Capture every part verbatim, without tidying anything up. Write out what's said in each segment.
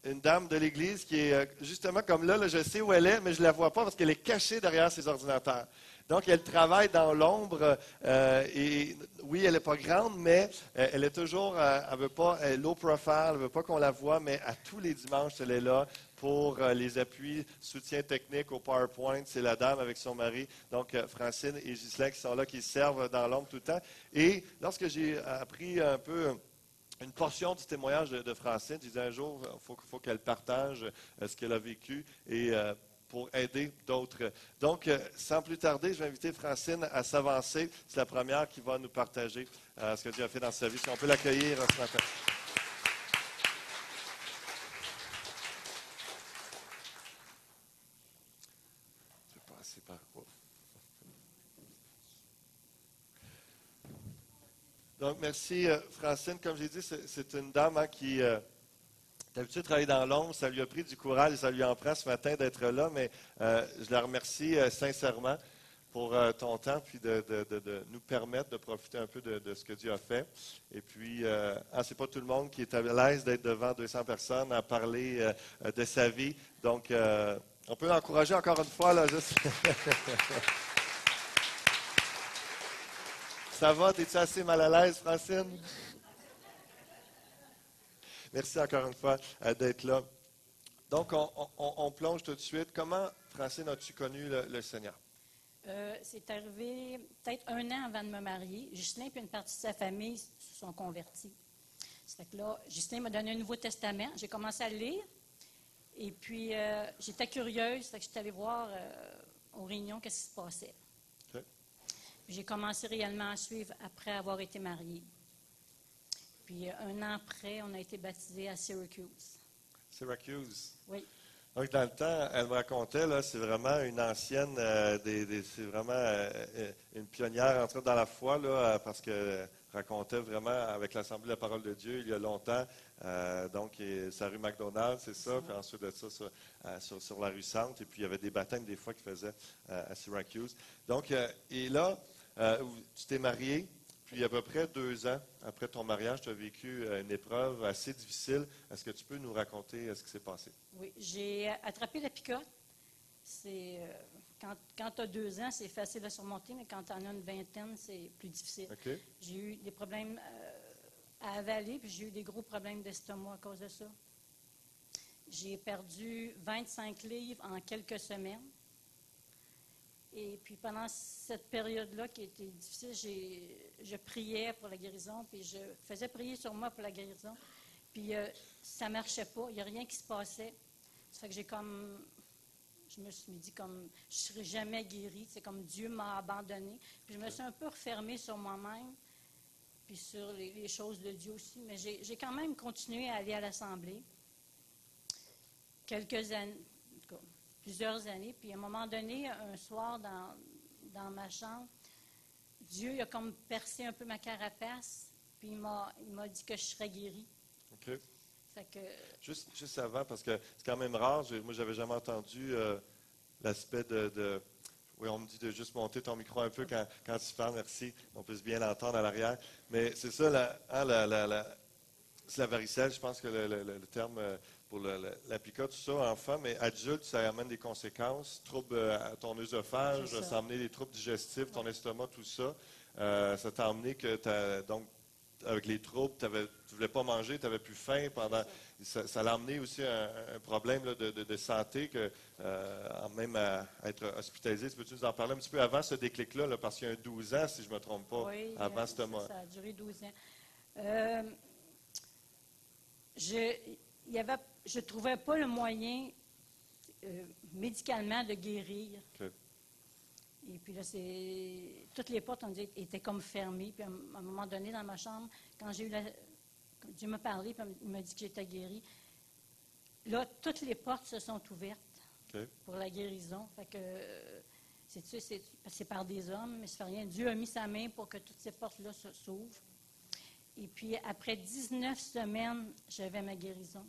une dame de l'Église qui est euh, justement comme là, là, je sais où elle est, mais je ne la vois pas parce qu'elle est cachée derrière ses ordinateurs. Donc, elle travaille dans l'ombre euh, et oui, elle n'est pas grande, mais euh, elle est toujours, euh, elle veut pas, elle est low profile, elle ne veut pas qu'on la voie, mais à tous les dimanches, elle est là pour euh, les appuis, soutien technique au PowerPoint. C'est la dame avec son mari, donc euh, Francine et Ghislain qui sont là, qui servent dans l'ombre tout le temps. Et lorsque j'ai appris un peu une portion du témoignage de, de Francine, j'ai dit un jour, il faut, faut qu'elle partage euh, ce qu'elle a vécu et euh, pour aider d'autres. Donc, euh, sans plus tarder, je vais inviter Francine à s'avancer. C'est la première qui va nous partager euh, ce que Dieu a fait dans sa vie. Si on peut l'accueillir ce matin. Je vais passer par quoi? Donc, merci euh, Francine. Comme j'ai dit, c'est, c'est une dame hein, qui... Euh, D'habitude, travailler dans l'ombre, ça lui a pris du courage et ça lui en prend ce matin d'être là, mais euh, je la remercie euh, sincèrement pour euh, ton temps, puis de, de, de, de nous permettre de profiter un peu de, de ce que Dieu a fait. Et puis, euh, hein, c'est pas tout le monde qui est à l'aise d'être devant deux cents personnes à parler euh, de sa vie. Donc, euh, on peut l'encourager encore une fois, là, juste. Ça va? Es-tu assez mal à l'aise, Francine? Merci encore une fois euh, d'être là. Donc, on, on, on plonge tout de suite. Comment, Francine, as-tu connu le, le Seigneur? Euh, c'est arrivé peut-être un an avant de me marier. Justin et une partie de sa famille se sont convertis. Ça fait que là, Justin m'a donné un Nouveau Testament. J'ai commencé à le lire. Et puis, euh, j'étais curieuse. Ça fait que j'étais allée voir euh, aux réunions qu'est-ce qui se passait. Okay. Puis j'ai commencé réellement à suivre après avoir été mariée. Puis, un an après, on a été baptisés à Syracuse. Syracuse. Oui. Donc, dans le temps, elle me racontait, là, c'est vraiment une ancienne, euh, des, des, c'est vraiment euh, une pionnière entrée dans la foi, là, parce qu'elle racontait vraiment avec l'Assemblée de la Parole de Dieu il y a longtemps. Euh, donc, c'est la rue McDonald, c'est ça. Puis ensuite de ça, sur, euh, sur, sur la rue Centre. Et puis, il y avait des baptêmes des fois qu'ils faisaient euh, à Syracuse. Donc, euh, et là, euh, tu t'es marié. Puis, à peu près deux ans après ton mariage, tu as vécu une épreuve assez difficile. Est-ce que tu peux nous raconter ce qui s'est passé? Oui, j'ai attrapé la picote. C'est, euh, quand quand tu as deux ans, c'est facile à surmonter, mais quand tu en as une vingtaine, c'est plus difficile. Okay. J'ai eu des problèmes euh, à avaler, puis j'ai eu des gros problèmes d'estomac à cause de ça. J'ai perdu vingt-cinq livres en quelques semaines. Et puis pendant cette période-là qui était difficile, j'ai, je priais pour la guérison, puis je faisais prier sur moi pour la guérison. Puis euh, ça ne marchait pas, il n'y a rien qui se passait. Ça fait que j'ai comme, je me suis dit comme, je ne serai jamais guérie, c'est comme Dieu m'a abandonnée. Puis je me suis un peu refermée sur moi-même, puis sur les, les choses de Dieu aussi. Mais j'ai, j'ai quand même continué à aller à l'Assemblée. Quelques années. Plusieurs années. Puis à un moment donné, un soir, dans, dans ma chambre, Dieu il a comme percé un peu ma carapace, puis il m'a, il m'a dit que je serais guérie. OK. Fait que, juste, juste avant, parce que c'est quand même rare, j'ai, moi, j'avais jamais entendu euh, l'aspect de, de... Oui, on me dit de juste monter ton micro un peu quand, quand tu parles, merci. On peut bien l'entendre à l'arrière. Mais c'est ça, la, hein, la, la, la, c'est la varicelle, je pense que le, le, le terme... pour le, le, la picote, tout ça, enfant, mais adulte, ça amène des conséquences. Troubles à ton œsophage, ça. ça a amené des troubles digestifs, ton ouais. estomac, tout ça. Euh, ça t'a amené que, t'as, donc, avec les troubles, tu ne voulais pas manger, tu n'avais plus faim pendant. Ça, ça l'a amené aussi un, un problème là, de, de, de santé, que, euh, même à, à être hospitalisé. Peux-tu nous en parler un petit peu avant ce déclic-là, là, parce qu'il y a un douze ans, si je ne me trompe pas, oui, avant euh, ce moment. Ça a duré douze ans. Euh, je. Il y avait, je ne trouvais pas le moyen euh, médicalement de guérir. Okay. Et puis là, c'est, toutes les portes on dit, étaient comme fermées. Puis à un moment donné, dans ma chambre, quand j'ai eu la, quand Dieu m'a parlé, puis il m'a dit que j'étais guérie, là, toutes les portes se sont ouvertes okay. pour la guérison. Fait que, c'est, c'est, c'est par des hommes, mais ça fait rien. Dieu a mis sa main pour que toutes ces portes-là s'ouvrent. Et puis, après dix-neuf semaines, j'avais ma guérison.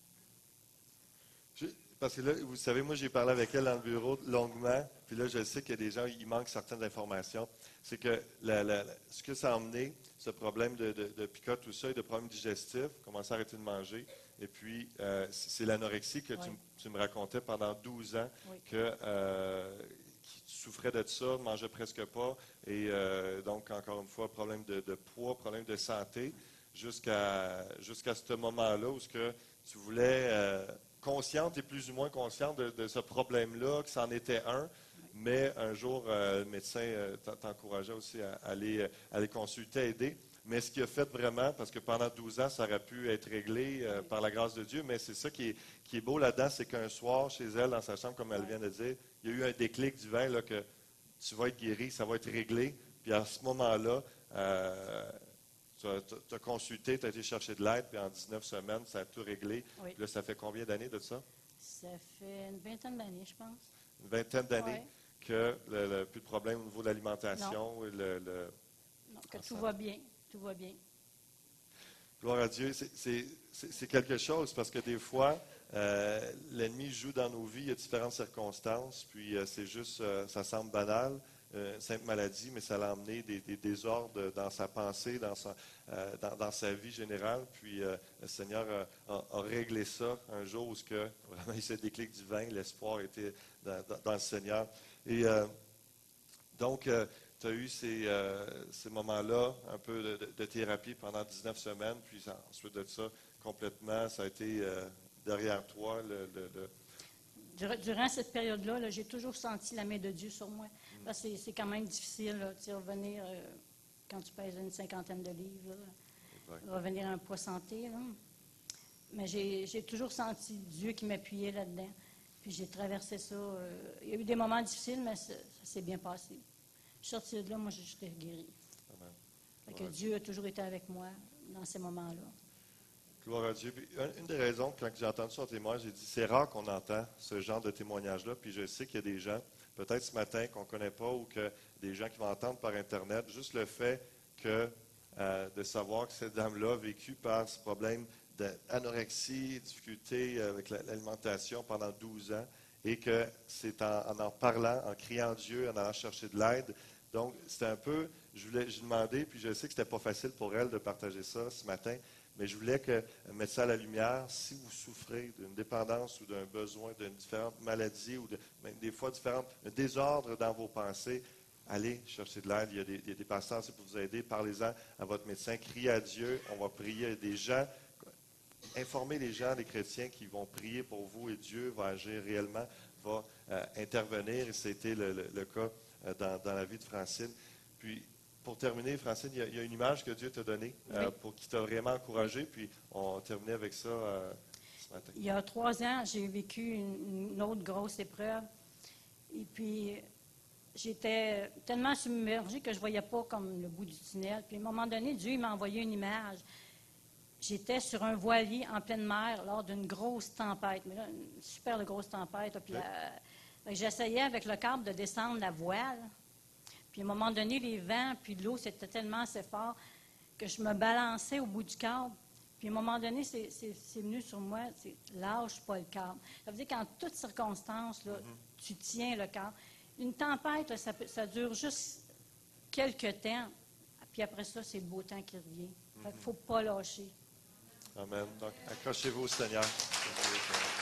Je, parce que là, vous savez, moi, j'ai parlé avec elle dans le bureau longuement, puis là, je sais qu'il y a des gens, il manque certaines informations. C'est que la, la, la, ce que ça a amené, ce problème de, de, de picote, tout ça, et de problèmes digestifs, commencer à arrêter de manger, Et puis, euh, c'est l'anorexie que Oui. tu, tu me racontais pendant douze ans, Oui. que euh, qui souffrait de ça, ne mangeait presque pas. Et euh, donc, encore une fois, problème de, de poids, problème de santé, jusqu'à jusqu'à ce moment-là où ce que tu voulais, euh, consciente et plus ou moins consciente de, de ce problème-là, que c'en était un. Mais un jour, euh, le médecin euh, t'encourageait aussi à aller, à aller consulter, aider. Mais ce qui a fait vraiment, parce que pendant douze ans, ça aurait pu être réglé euh, Oui. par la grâce de Dieu, mais c'est ça qui est, qui est beau là-dedans, c'est qu'un soir, chez elle, dans sa chambre, comme elle Oui. vient de dire, il y a eu un déclic divin là, que tu vas être guéri, ça va être réglé. Puis à ce moment-là, euh, tu as, tu as consulté, tu as été chercher de l'aide, puis en dix-neuf semaines, ça a tout réglé. Oui. Puis là, ça fait combien d'années de ça? Ça fait une vingtaine d'années, je pense. Une vingtaine d'années Oui. que le, le- plus de problème au niveau de l'alimentation. et Le, le- Non, que en tout santé. va bien. Tout va bien. Gloire à Dieu, c'est- c'est c'est- c'est quelque chose parce que des fois, euh, l'ennemi joue dans nos vies, il y a différentes circonstances, puis euh, c'est juste, euh, ça semble banal, euh, simple maladie, mais ça l'a emmené des, des désordres dans sa pensée, dans sa, euh, dans, dans sa vie générale, puis euh, le Seigneur a, a- a réglé ça un jour où ce que, vraiment il s'est déclic divin, l'espoir était dans, dans- dans le Seigneur. Et euh, donc, euh, tu as eu ces, euh, ces moments-là, un peu de, de- de thérapie pendant dix-neuf semaines, puis ça- ensuite de ça, complètement, ça a été euh, derrière toi. Le, le- le- Dur- Durant cette période-là, là, j'ai toujours senti la main de Dieu sur moi. Parce que c'est- c'est quand même difficile, là, tu sais, revenir, euh, quand tu pèses une cinquantaine de livres, là, Exact. revenir à un poids santé. Là. Mais j'ai j'ai toujours senti Dieu qui m'appuyait là-dedans. Puis j'ai traversé ça. euh, il y a eu des moments difficiles, mais ça, ça s'est bien passé. Je suis sortie de là, moi, je suis guérie. Amen. Fait que Gloire à Dieu a toujours été avec moi dans ces moments-là. Gloire à Dieu. Puis, un- une des raisons, quand j'ai entendu son témoignage, j'ai dit, c'est rare qu'on entend ce genre de témoignage-là. Puis je sais qu'il y a des gens, peut-être ce matin, qu'on ne connaît pas ou que des gens qui vont entendre par Internet, juste le fait que euh, de savoir que cette dame-là a vécu par ce problème d'anorexie, difficulté avec la- l'alimentation pendant douze ans, et que c'est en, en en parlant, en criant Dieu, en allant chercher de l'aide. Donc, c'était un peu, je voulais, j'ai demandé, puis je sais que c'était pas facile pour elle de partager ça ce matin, mais je voulais que, mettre ça à la lumière. Si vous souffrez d'une dépendance ou d'un besoin, d'une différente maladie ou de, même des fois différentes, un désordre dans vos pensées, allez chercher de l'aide. Il y a des, il y a des pasteurs c'est pour vous aider. Parlez-en à votre médecin. Criez à Dieu. On va prier. Il y a des gens. Informez les gens, les chrétiens qui vont prier pour vous et Dieu va agir réellement, va euh, intervenir. Et c'était le, le- le cas euh, dans, dans la vie de Francine. Puis, pour terminer, Francine, il y a, il y a une image que Dieu t'a donnée euh, Oui. pour qui t'a vraiment encouragé. Puis, on va terminer avec ça euh, ce matin. Il y a trois ans, j'ai vécu une, une autre grosse épreuve. Et puis, j'étais tellement submergée que je ne voyais pas comme le bout du tunnel. Puis, à un moment donné, Dieu il m'a envoyé une image. J'étais sur un voilier en pleine mer lors d'une grosse tempête. Mais là, une super de grosse tempête. Puis, Oui. la- fait que j'essayais avec le câble de descendre la voile. Puis, à un moment donné, les vents, puis l'eau, c'était tellement assez fort que je me balançais au bout du câble. Puis, à un moment donné, c'est c'est- c'est venu sur moi, c'est lâche pas le câble. Ça veut dire qu'en toutes circonstances, là, tu tiens le câble. Une tempête, là, ça, peut- ça dure juste quelques temps. Puis après ça, c'est le beau temps qui revient. Fait qu'il ne faut pas lâcher. Amen. Donc, accrochez-vous au Seigneur. Accrochez-vous au Seigneur.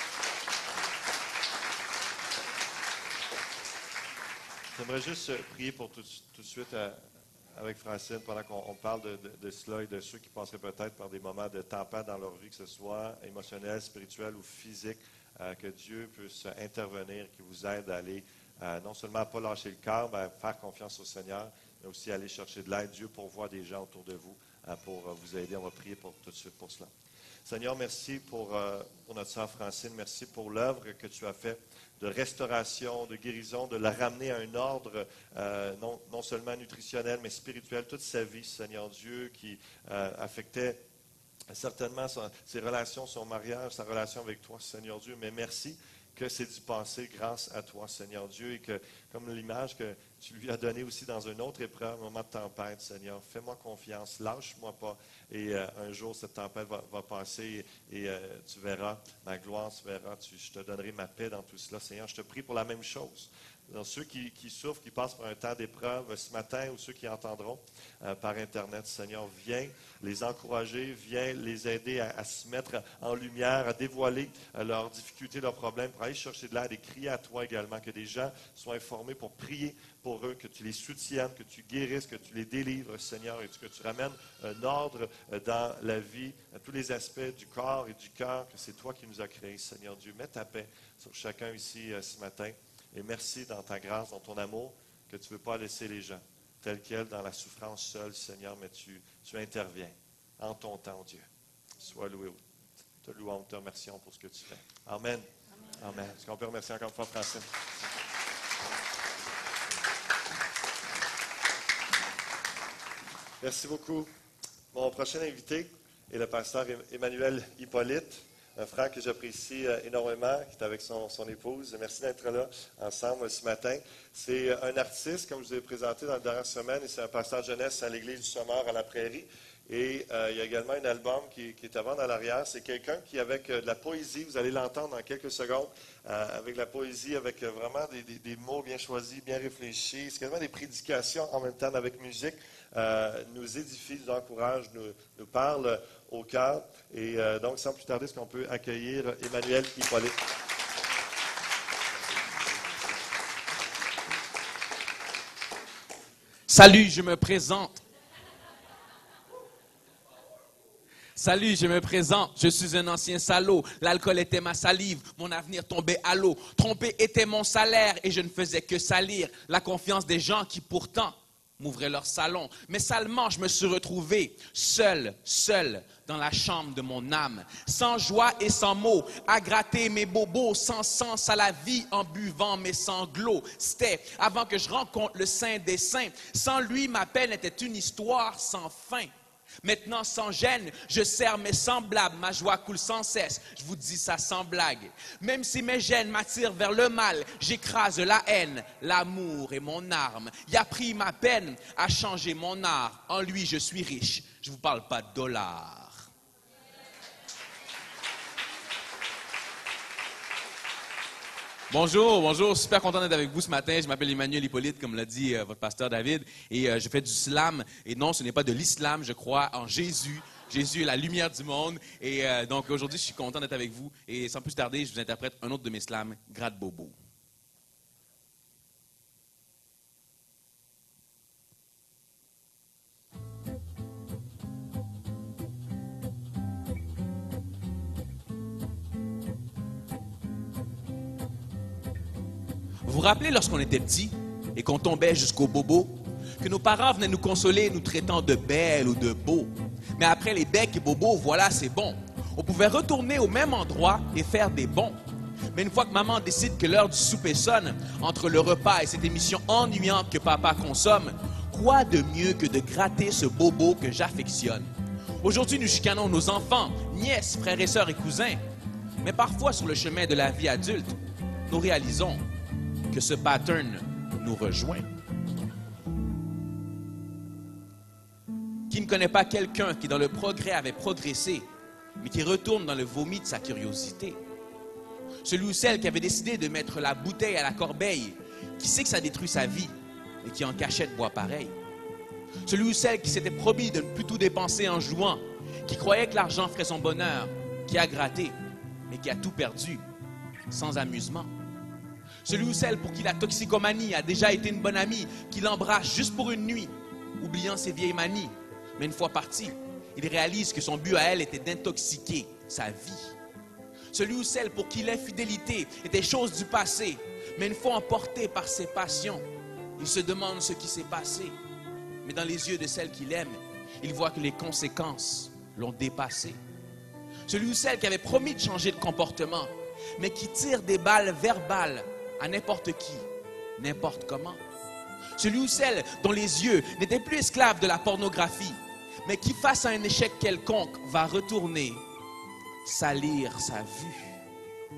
J'aimerais juste euh, prier pour tout, tout de suite euh, avec Francine pendant qu'on on parle de, de- de cela et de ceux qui passeraient peut-être par des moments de tempête dans leur vie, que ce soit émotionnel, spirituel ou physique, euh, que Dieu puisse intervenir, qui vous aide à aller euh, non seulement à ne pas lâcher le cœur, mais à faire confiance au Seigneur, mais aussi à aller chercher de l'aide. Dieu pourvoit des gens autour de vous euh, pour euh, vous aider. On va prier pour, tout de suite pour cela. Seigneur, merci pour, euh, pour notre sœur Francine. Merci pour l'œuvre que tu as faite de restauration, de guérison, de la ramener à un ordre euh, non, non seulement nutritionnel, mais spirituel, toute sa vie, Seigneur Dieu, qui euh, affectait certainement son- ses relations, son mariage, sa relation avec toi, Seigneur Dieu. Mais merci que c'est du passé grâce à toi, Seigneur Dieu, et que, comme l'image que tu lui as donnée aussi dans une autre épreuve, un moment de tempête, Seigneur, fais-moi confiance, lâche-moi pas, et euh, un jour cette tempête va, va passer, et euh, tu verras ma gloire, tu verras, tu- je te donnerai ma paix dans tout cela, Seigneur. Je te prie pour la même chose Donc, ceux qui, qui souffrent, qui passent par un temps d'épreuve ce matin ou ceux qui entendront euh, par Internet, Seigneur, viens les encourager, viens les aider à, à se mettre en lumière, à dévoiler euh, leurs difficultés, leurs problèmes, pour aller chercher de l'aide et crier à toi également, que des gens soient informés pour prier pour eux, que tu les soutiennes, que tu guérisses, que tu les délivres, Seigneur, et que tu ramènes un ordre euh, dans la vie, à tous les aspects du corps et du cœur, que c'est toi qui nous as créés, Seigneur Dieu. Mets ta paix sur chacun ici euh, ce matin. Et merci dans ta grâce, dans ton amour, que tu ne veux pas laisser les gens tels quels dans la souffrance seule, Seigneur, mais tu, tu interviens en ton temps, Dieu. Sois loué. Te louons, te remercions pour ce que tu fais. Amen. Amen. Amen. Est-ce qu'on peut remercier encore une fois Francine? Merci beaucoup. Mon prochain invité est le pasteur Emmanuel Hippolyte. Un frère que j'apprécie énormément, qui est avec son, son épouse. Merci d'être là ensemble ce matin. C'est un artiste, comme je vous ai présenté dans la dernière semaine, et c'est un pasteur jeunesse à l'Église du Sommeur à la Prairie. Et euh, il y a également un album qui, qui est à vendre à l'arrière. C'est quelqu'un qui, avec euh, de la poésie, vous allez l'entendre dans quelques secondes, euh, avec de la poésie, avec euh, vraiment des, des, des mots bien choisis, bien réfléchis. C'est quasiment des prédications en même temps avec musique. Euh, nous édifie, nous encourage, nous, nous parle au cœur. Et euh, donc, sans plus tarder, est-ce qu'on peut accueillir Emmanuel Hippolyte? Salut, je me présente. Salut, je me présente, je suis un ancien salaud. L'alcool était ma salive, mon avenir tombait à l'eau. Tromper était mon salaire et je ne faisais que salir la confiance des gens qui pourtant m'ouvraient leur salon. Mais salement, je me suis retrouvé seul, seul dans la chambre de mon âme. Sans joie et sans mots, à gratter mes bobos, sans sens à la vie en buvant mes sanglots. C'était avant que je rencontre le Saint des Saints. Sans lui, ma peine était une histoire sans fin. Maintenant, sans gêne, je sers mes semblables, ma joie coule sans cesse, je vous dis ça sans blague. Même si mes gènes m'attirent vers le mal, j'écrase la haine, l'amour est mon arme. Il a pris ma peine à changer mon art, en lui je suis riche, je ne vous parle pas de dollars. Bonjour, bonjour, super content d'être avec vous ce matin. Je m'appelle Emmanuel Hippolyte, comme l'a dit euh, votre pasteur David, et euh, je fais du slam. Et non, ce n'est pas de l'islam, je crois en Jésus. Jésus est la lumière du monde. Et euh, donc aujourd'hui, je suis content d'être avec vous. Et sans plus tarder, je vous interprète un autre de mes slams, Gratte Bobo. Vous vous rappelez lorsqu'on était petit et qu'on tombait jusqu'au bobo, que nos parents venaient nous consoler nous traitant de belles ou de beaux. Mais après les becs et bobos, voilà, c'est bon. On pouvait retourner au même endroit et faire des bons. Mais une fois que maman décide que l'heure du souper sonne, entre le repas et cette émission ennuyante que papa consomme, quoi de mieux que de gratter ce bobo que j'affectionne? Aujourd'hui, nous chicanons nos enfants, nièces, frères et sœurs et cousins. Mais parfois, sur le chemin de la vie adulte, nous réalisons que ce pattern nous rejoint. Qui ne connaît pas quelqu'un qui dans le progrès avait progressé, mais qui retourne dans le vomi de sa curiosité? Celui ou celle qui avait décidé de mettre la bouteille à la corbeille, qui sait que ça détruit sa vie, et qui en cachette boit pareil. Celui ou celle qui s'était promis de ne plus tout dépenser en jouant, qui croyait que l'argent ferait son bonheur, qui a gratté, mais qui a tout perdu, sans amusement. Celui ou celle pour qui la toxicomanie a déjà été une bonne amie, qui l'embrasse juste pour une nuit, oubliant ses vieilles manies. Mais une fois parti, il réalise que son but à elle était d'intoxiquer sa vie. Celui ou celle pour qui l'infidélité était chose du passé, mais une fois emporté par ses passions, il se demande ce qui s'est passé. Mais dans les yeux de celle qu'il aime, il voit que les conséquences l'ont dépassé. Celui ou celle qui avait promis de changer de comportement, mais qui tire des balles verbales à n'importe qui, n'importe comment. Celui ou celle dont les yeux n'étaient plus esclaves de la pornographie, mais qui, face à un échec quelconque, va retourner salir sa vue.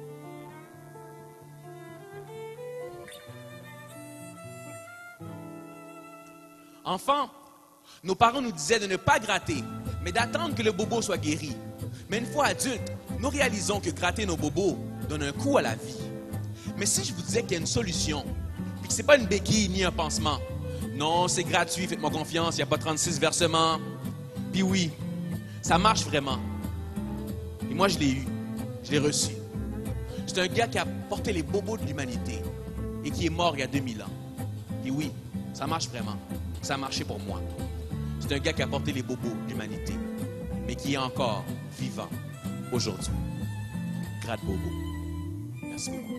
Enfant, nos parents nous disaient de ne pas gratter, mais d'attendre que le bobo soit guéri. Mais une fois adultes, nous réalisons que gratter nos bobos donne un coup à la vie. Mais si je vous disais qu'il y a une solution, Puis que c'est pas une béquille ni un pansement. Non, c'est gratuit, faites-moi confiance, il n'y a pas trente-six versements. Puis oui, ça marche vraiment. Et moi, je l'ai eu, je l'ai reçu. C'est un gars qui a porté les bobos de l'humanité et qui est mort il y a deux mille ans. Et oui, ça marche vraiment. Ça a marché pour moi. C'est un gars qui a porté les bobos de l'humanité, mais qui est encore vivant aujourd'hui. Grade Bobo. Merci beaucoup.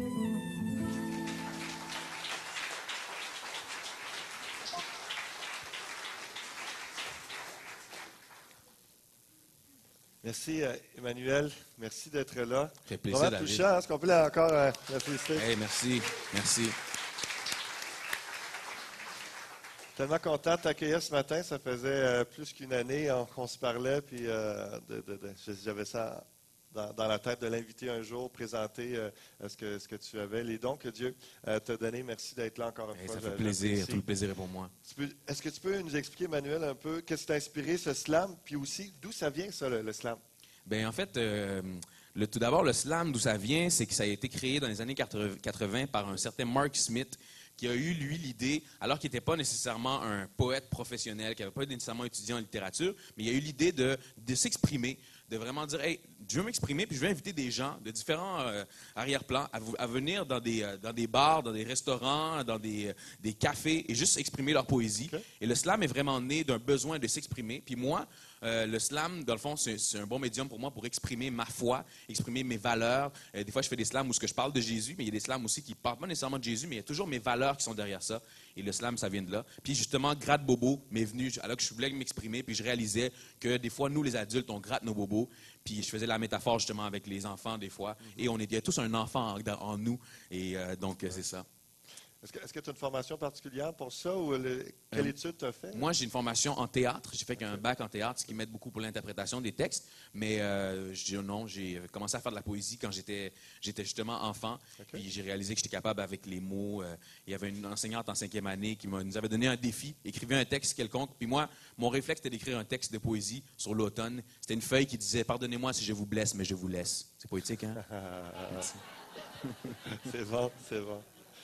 Merci, euh, Emmanuel. Merci d'être là. Ça fait plaisir, Vraiment David. touchant. Est-ce qu'on peut là encore euh, la féliciter? Hey, merci. Merci. Tellement content de t'accueillir ce matin. Ça faisait euh, plus qu'une année on- qu'on se parlait, puis euh, de- de- de- j'avais ça dans, dans la tête de l'inviter un jour, présenter euh, ce, que, ce que tu avais, les dons que Dieu euh, t'a donnés. Merci d'être là encore une Hey, fois. ça Je- fait plaisir. j'apprécie. Tout le plaisir est pour moi. Tu peux- Est-ce que tu peux nous expliquer, Emmanuel, un peu qu'est-ce qui t'a inspiré ce slam, puis aussi d'où ça vient, ça, le, le slam? Ben en fait, euh, le, tout d'abord, le slam, d'où ça vient, c'est que ça a été créé dans les années quatre-vingts par un certain Mark Smith, qui a eu, lui, l'idée, alors qu'il n'était pas nécessairement un poète professionnel, qui n'avait pas nécessairement étudié en littérature, mais il a eu l'idée de, de s'exprimer, de vraiment dire, hey, je veux m'exprimer, puis je veux inviter des gens de différents euh, arrière-plans à, à venir dans des, euh, dans des bars, dans des restaurants, dans des, euh, des cafés, et juste exprimer leur poésie. Okay. Et le slam est vraiment né d'un besoin de s'exprimer. Puis moi, euh, le slam, dans le fond, c'est, c'est un bon médium pour moi pour exprimer ma foi, exprimer mes valeurs. Euh, des fois, je fais des slams où ce que je parle de Jésus, mais il y a des slams aussi qui ne parlent pas nécessairement de Jésus, mais il y a toujours mes valeurs qui sont derrière ça. Et le slam, ça vient de là. Puis justement, Gratte Bobo m'est venu, alors que je voulais m'exprimer, puis je réalisais que des fois, nous, les adultes, on gratte nos bobos. Puis je faisais la métaphore justement avec les enfants des fois. Mm-hmm. Et on est, il y a tous un enfant en, en nous. Et euh, donc, ouais. c'est ça. Est-ce que, est-ce que tu as une formation particulière pour ça ou le, quelle Euh, étude tu as fait? Moi, j'ai une formation en théâtre. J'ai fait un bac en théâtre, ce qui m'aide beaucoup pour l'interprétation des textes. Mais euh, je, non, j'ai commencé à faire de la poésie quand j'étais, j'étais justement enfant. Okay. Puis j'ai réalisé que j'étais capable avec les mots. Euh, il y avait une enseignante en cinquième année qui nous avait donné un défi, écrivez un texte quelconque. Puis moi, mon réflexe était d'écrire un texte de poésie sur l'automne. C'était une feuille qui disait « Pardonnez-moi si je vous blesse, mais je vous laisse ». C'est poétique, hein? C'est bon, c'est bon.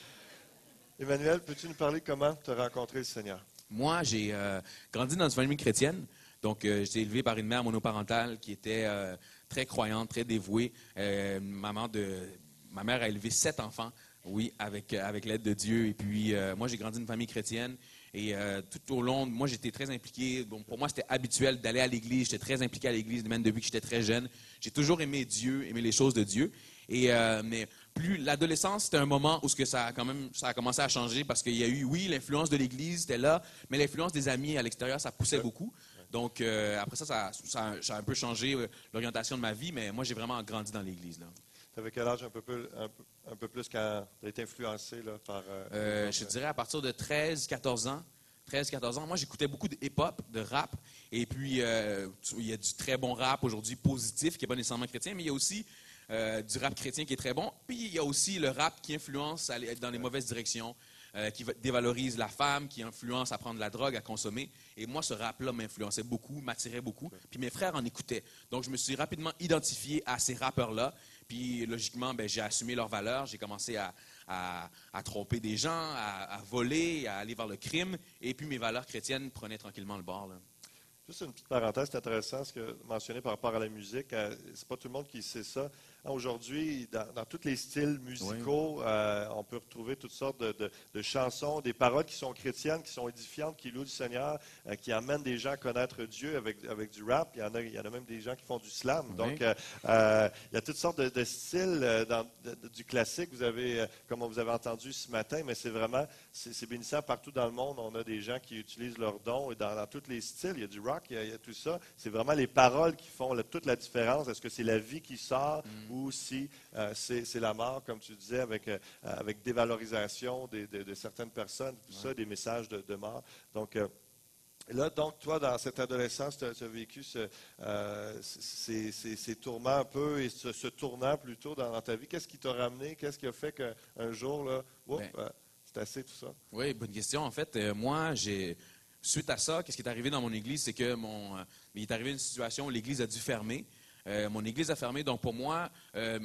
Emmanuel, peux-tu nous parler de comment tu as rencontré le Seigneur? Moi, j'ai euh, grandi dans une famille chrétienne. Donc, euh, j'ai été élevé par une mère monoparentale qui était euh, très croyante, très dévouée. Euh, maman de, ma mère a élevé sept enfants, oui, avec, avec l'aide de Dieu. Et puis, euh, moi, j'ai grandi dans une famille chrétienne. Et euh, tout au long, moi, j'étais très impliqué. Bon, pour moi, c'était habituel d'aller à l'église. J'étais très impliqué à l'église, même depuis que j'étais très jeune. J'ai toujours aimé Dieu, aimé les choses de Dieu. Et, euh, mais plus l'adolescence, c'était un moment où ce que ça a quand même ça a commencé à changer parce qu'il y a eu, oui, l'influence de l'Église était là, mais l'influence des amis à l'extérieur, ça poussait beaucoup. Donc, euh, après ça ça, ça, ça a un peu changé euh, l'orientation de ma vie, mais moi, j'ai vraiment grandi dans l'Église. Tu avais quel âge un peu plus, un peu, un peu plus quand tu as été influencé là, par... Euh, euh, je dirais à partir de treize quatorze ans. treize quatorze ans. Moi, j'écoutais beaucoup de hip-hop, de rap. Et puis, euh, il y a du très bon rap aujourd'hui positif, qui n'est pas nécessairement chrétien, mais il y a aussi euh, du rap chrétien qui est très bon. Puis, il y a aussi le rap qui influence à aller dans les mauvaises directions, euh, qui dévalorise la femme, qui influence à prendre la drogue, à consommer. Et moi, ce rap-là m'influençait beaucoup, m'attirait beaucoup. Puis, mes frères en écoutaient. Donc, je me suis rapidement identifié à ces rappeurs-là. Puis, logiquement, ben, j'ai assumé leurs valeurs. J'ai commencé à... À, à tromper des gens, à, à voler, à aller vers le crime. Et puis, mes valeurs chrétiennes prenaient tranquillement le bord. Là. Juste une petite parenthèse, c'est intéressant ce que tu mentionnais par rapport à la musique. Euh, c'est pas tout le monde qui sait ça. Aujourd'hui, dans, dans tous les styles musicaux, oui. euh, on peut retrouver toutes sortes de, de, de chansons, des paroles qui sont chrétiennes, qui sont édifiantes, qui louent le Seigneur, euh, qui amènent des gens à connaître Dieu avec, avec du rap. Il y, en a, il y en a même des gens qui font du slam. Oui. Donc, euh, euh, il y a toutes sortes de, de styles euh, dans, de, de, du classique, vous avez, euh, comme vous avez entendu ce matin, mais c'est vraiment, c'est, c'est bénissant partout dans le monde. On a des gens qui utilisent leurs dons et dans, dans tous les styles. Il y a du rock, il y a, il y a tout ça. C'est vraiment les paroles qui font le, toute la différence. Est-ce que c'est la vie qui sort mm. ou si euh, c'est, c'est la mort, comme tu disais, avec, euh, avec dévalorisation de, de, de certaines personnes, tout ouais. ça, des messages de, de mort. Donc, euh, là, donc, toi, dans cette adolescence, tu as vécu ce, euh, ces, ces, ces tourments un peu et ce, ce tournant plutôt dans, dans ta vie. Qu'est-ce qui t'a ramené? Qu'est-ce qui a fait qu'un jour, là, oups, ben, euh, c'est assez tout ça? Oui, bonne question. En fait, euh, moi, j'ai... Suite à ça, qu'est-ce qui est arrivé dans mon église, c'est que mon, euh, il est arrivé une situation où l'église a dû fermer. Euh, mon église a fermé, donc pour moi, euh,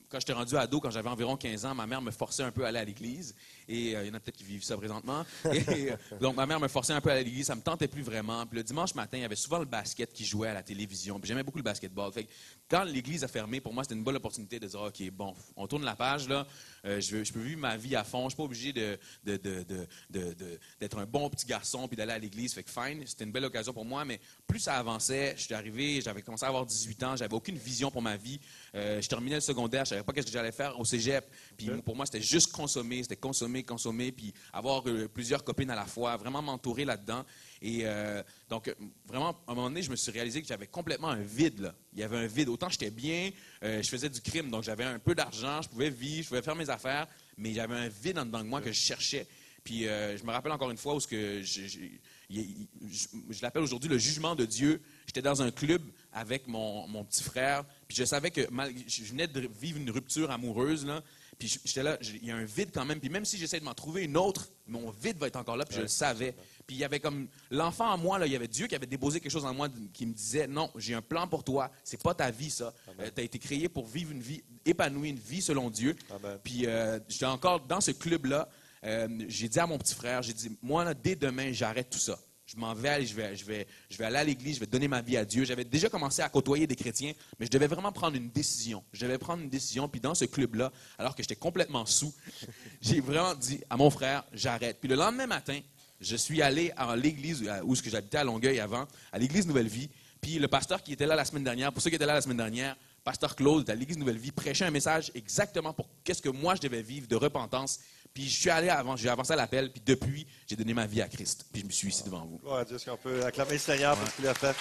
quand j'étais rendu ado, quand j'avais environ quinze ans, ma mère me forçait un peu à aller à l'église. Et euh, il y en a peut-être qui vivent ça présentement. Et, euh, donc, ma mère me forçait un peu à aller à l'église. Ça me tentait plus vraiment. Puis le dimanche matin, il y avait souvent le basket qui jouait à la télévision. Puis j'aimais beaucoup le basketball. Fait que quand l'église a fermé, pour moi, c'était une bonne opportunité de dire, OK, bon, on tourne la page, là. Euh, je, veux, je peux vivre ma vie à fond. Je ne suis pas obligé de, de, de, de, de, de, d'être un bon petit garçon puis d'aller à l'église. Fait que fine, c'était une belle occasion pour moi. Mais plus ça avançait, je suis arrivé, j'avais commencé à avoir dix-huit ans. J'avais aucune vision pour ma vie. Euh, je terminais le secondaire. Je ne savais pas ce que j'allais faire au cégep. Puis okay. Pour moi, c'était juste consommer. C'était consommer, consommer. Puis avoir euh, plusieurs copines à la fois. Vraiment m'entourer là-dedans. Et euh, donc, vraiment, à un moment donné, je me suis réalisé que j'avais complètement un vide, là. Il y avait un vide. Autant j'étais bien, euh, je faisais du crime, donc j'avais un peu d'argent, je pouvais vivre, je pouvais faire mes affaires, mais il y avait un vide en dedans de moi que je cherchais. Puis euh, je me rappelle encore une fois où ce que je, je, je, je, je l'appelle aujourd'hui le jugement de Dieu. J'étais dans un club avec mon, mon petit frère, puis je savais que mal, je venais de vivre une rupture amoureuse, là. Puis j'étais là, il y a un vide quand même. Puis même si j'essaie de m'en trouver une autre, mon vide va être encore là, puis je le savais. Puis il y avait comme l'enfant en moi, là, il y avait Dieu qui avait déposé quelque chose en moi qui me disait, non, j'ai un plan pour toi, c'est pas ta vie ça. Euh, tu as été créé pour vivre une vie épanouie, une vie selon Dieu. Amen. Puis euh, j'étais encore dans ce club-là. Euh, j'ai dit à mon petit frère, j'ai dit, moi, là, dès demain, j'arrête tout ça. Je m'en vais, aller, je vais, je vais, je vais aller à l'église, je vais donner ma vie à Dieu. J'avais déjà commencé à côtoyer des chrétiens, mais je devais vraiment prendre une décision. Je devais prendre une décision, puis dans ce club-là, alors que j'étais complètement sous, j'ai vraiment dit à mon frère, j'arrête. Puis le lendemain matin, je suis allé à l'église où j'habitais à Longueuil avant, à l'église Nouvelle Vie. Puis le pasteur qui était là la semaine dernière, pour ceux qui étaient là la semaine dernière, pasteur Claude, à l'église Nouvelle Vie, prêchait un message exactement pour qu'est-ce que moi je devais vivre de repentance. Puis je suis allé avant, j'ai avancé à l'appel, puis depuis, j'ai donné ma vie à Christ. Puis je me suis ici devant vous. Gloire à Dieu, est-ce qu'on peut acclamer le Seigneur pour ce qu'il a fait?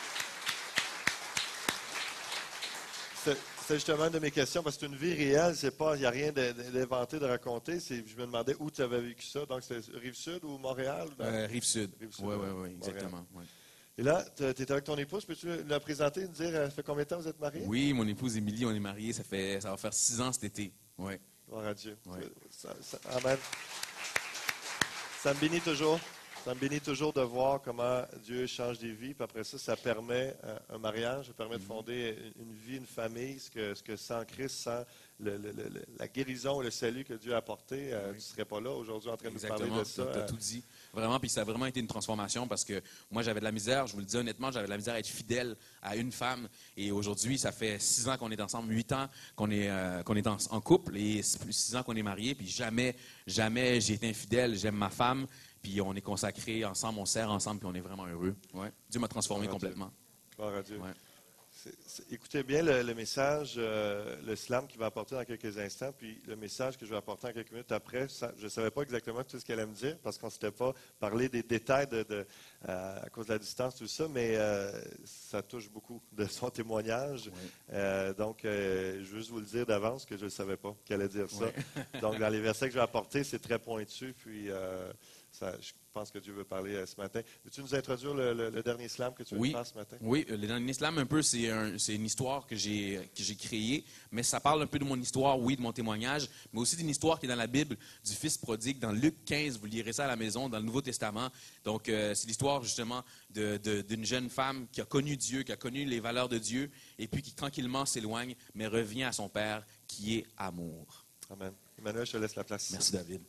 C'est, c'est justement une de mes questions, parce que c'est une vie réelle, c'est pas, il n'y a rien d'inventé, de raconter. C'est, je me demandais où tu avais vécu ça. Donc, c'est Rive-Sud ou Montréal? Euh, Rive-Sud. Rive-Sud. Oui, oui, oui, exactement. Ouais. Et là, tu es avec ton épouse, peux-tu la présenter, nous dire, ça fait combien de temps vous êtes mariés? Oui, mon épouse Émilie, on est mariés, ça, fait, ça va faire six ans cet été. Oui. Gloire à Dieu. Ouais. Ça, ça, amen. Ça me bénit toujours. Ça me bénit toujours de voir comment Dieu change des vies. Puis après ça, ça permet un mariage, ça permet de fonder une vie, une famille, ce que, ce que sans Christ, sans le, le, le, la guérison, le salut que Dieu a apporté, euh, oui. Tu ne serais pas là aujourd'hui en train Exactement, de nous parler de ça. Tu as tout dit. Vraiment, puis ça a vraiment été une transformation parce que moi, j'avais de la misère, je vous le dis honnêtement, j'avais de la misère à être fidèle à une femme. Et aujourd'hui, ça fait six ans qu'on est ensemble, huit ans qu'on est, euh, qu'on est en, en couple et plus six ans qu'on est mariés. Puis jamais, jamais j'ai été infidèle. J'aime ma femme. Puis on est consacrés ensemble, on sert ensemble, puis on est vraiment heureux. Ouais. Dieu m'a transformé Gloire complètement. Gloire à Dieu. Ouais. C'est, c'est, écoutez bien le, le message, euh, le slam qu'il va apporter dans quelques instants, puis le message que je vais apporter en quelques minutes après. Ça, je ne savais pas exactement tout ce qu'elle allait me dire, parce qu'on ne s'était pas parlé des détails de, de, euh, à cause de la distance, tout ça, mais euh, ça touche beaucoup de son témoignage. Ouais. Euh, donc, euh, je veux juste vous le dire d'avance que je ne savais pas qu'elle allait dire ça. Ouais. Donc, dans les versets que je vais apporter, c'est très pointu, puis... Euh, Ça, je pense que Dieu veut parler euh, ce matin. Veux-tu nous introduire le, le, le dernier slam que tu veux oui. faire ce matin? Oui, le dernier slam, un peu, c'est, un, c'est une histoire que j'ai, que j'ai créée, mais ça parle un peu de mon histoire, oui, de mon témoignage, mais aussi d'une histoire qui est dans la Bible, du Fils prodigue, dans Luc quinze, vous lirez ça à la maison, dans le Nouveau Testament. Donc, euh, c'est l'histoire, justement, de, de, d'une jeune femme qui a connu Dieu, qui a connu les valeurs de Dieu, et puis qui tranquillement s'éloigne, mais revient à son Père, qui est amour. Amen. Emmanuel, je te laisse la place. Merci, David.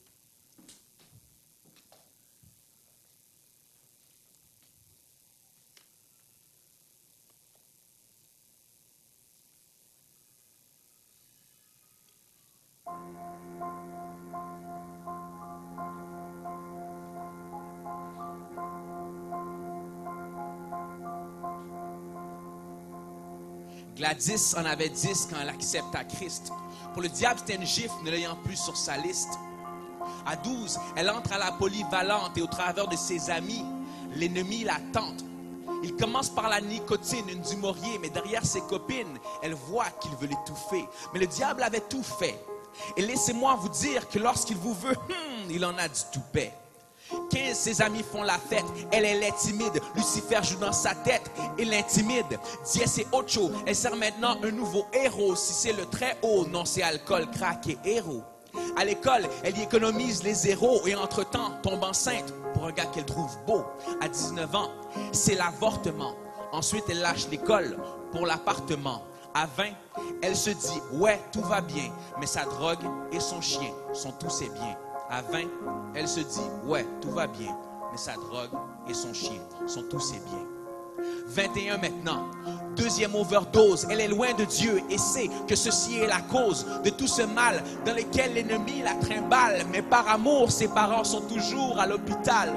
Gladys en avait dix quand elle accepta Christ. Pour le diable, c'était une gifle, ne l'ayant plus sur sa liste. À douze, elle entre à la polyvalente et au travers de ses amis, l'ennemi la tente. Il commence par la nicotine, une du Maurier, mais derrière ses copines, elle voit qu'il veut l'étouffer. Mais le diable avait tout fait. Et laissez-moi vous dire que lorsqu'il vous veut, hmm, il en a du toupet. quinze, ses amis font la fête, elle, elle est timide. Lucifer joue dans sa tête et l'intimide. Diez et ocho, elle sert maintenant un nouveau héros. Si c'est le très haut, non c'est alcool, crack et héros. À l'école, elle y économise les zéros et entre-temps tombe enceinte pour un gars qu'elle trouve beau. À dix-neuf ans, c'est l'avortement. Ensuite, elle lâche l'école pour l'appartement. À vingt, elle se dit, ouais, tout va bien, mais sa drogue et son chien sont tous ses biens. À vingt, elle se dit, ouais, tout va bien, mais sa drogue et son chien sont tous ses biens. vingt et un maintenant, deuxième overdose, elle est loin de Dieu et sait que ceci est la cause de tout ce mal dans lequel l'ennemi la trimballe. Mais par amour, ses parents sont toujours à l'hôpital.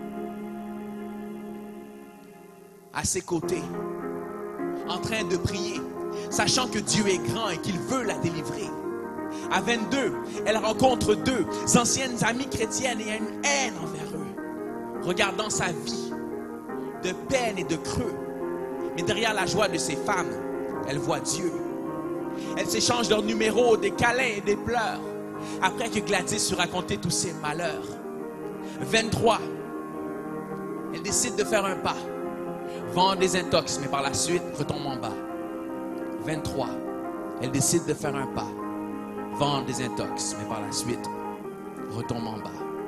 À ses côtés, en train de prier, sachant que Dieu est grand et qu'il veut la délivrer. À vingt-deux, elle rencontre deux anciennes amies chrétiennes et a une haine envers eux. Regardant sa vie de peine et de creux, mais derrière la joie de ces femmes, elle voit Dieu. Elle s'échange leurs numéros, des câlins et des pleurs, après que Gladys eut raconté tous ses malheurs. vingt-trois, elle décide de faire un pas, vend des intox, mais par la suite retombe en bas. vingt-trois, elle décide de faire un pas, vend des intox, mais par la suite retombe en bas.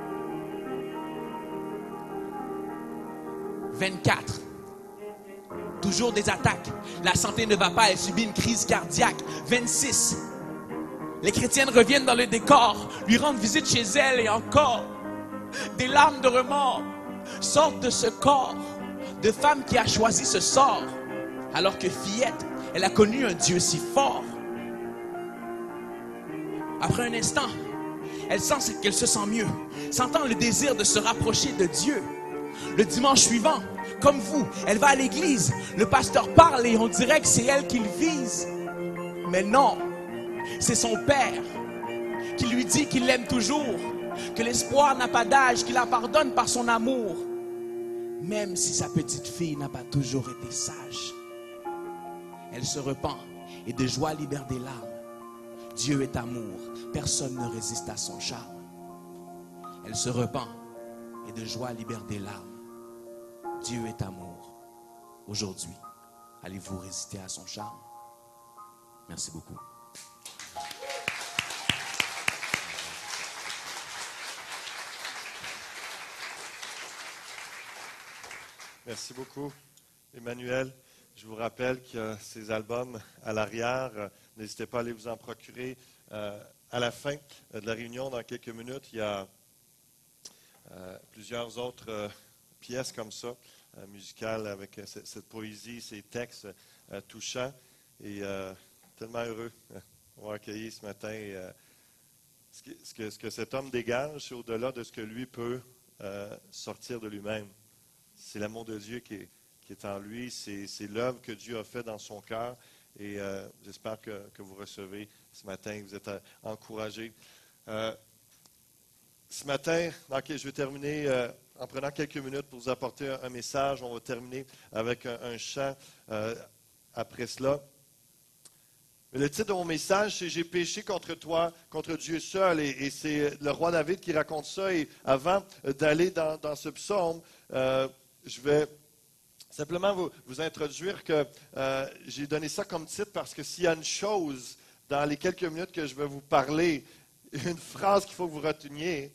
vingt-quatre, toujours des attaques. La santé ne va pas, elle subit une crise cardiaque. vingt-six, les chrétiennes reviennent dans le décor, lui rendent visite chez elle et encore des larmes de remords sortent de ce corps de femme qui a choisi ce sort, alors que fillette, elle a connu un Dieu si fort. Après un instant, elle sent qu'elle se sent mieux, sentant le désir de se rapprocher de Dieu. Le dimanche suivant, comme vous, elle va à l'église. Le pasteur parle et on dirait que c'est elle qu'il vise. Mais non, c'est son père qui lui dit qu'il l'aime toujours, que l'espoir n'a pas d'âge, qu'il la pardonne par son amour, même si sa petite fille n'a pas toujours été sage. Elle se repent et de joie libère des larmes. Dieu est amour, personne ne résiste à son charme. Elle se repent et de joie libère des larmes. Dieu est amour. Aujourd'hui, allez-vous résister à son charme? Merci beaucoup. Merci beaucoup, Emmanuel. Je vous rappelle qu'il y a ces albums à l'arrière. N'hésitez pas à aller vous en procurer. Euh, à la fin de la réunion, dans quelques minutes, il y a euh, plusieurs autres euh, pièces comme ça, euh, musicales, avec euh, cette, cette poésie, ces textes euh, touchants. Et euh, tellement heureux de vous accueillir ce matin. Et, euh, ce, que, ce, que, ce que cet homme dégage, c'est au-delà de ce que lui peut euh, sortir de lui-même. C'est l'amour de Dieu qui est, qui est en lui, c'est, c'est l'œuvre que Dieu a faite dans son cœur. Et euh, j'espère que, que vous recevez ce matin, que vous êtes euh, encouragés. Euh, ce matin, okay, je vais terminer euh, en prenant quelques minutes pour vous apporter un, un message. On va terminer avec un, un chant euh, après cela. Mais le titre de mon message, c'est « J'ai péché contre toi, contre Dieu seul ». Et, et c'est le roi David qui raconte ça. Et avant d'aller dans, dans ce psaume, euh, je vais simplement vous, vous introduire que euh, j'ai donné ça comme titre parce que s'il y a une chose dans les quelques minutes que je vais vous parler, une phrase qu'il faut que vous reteniez,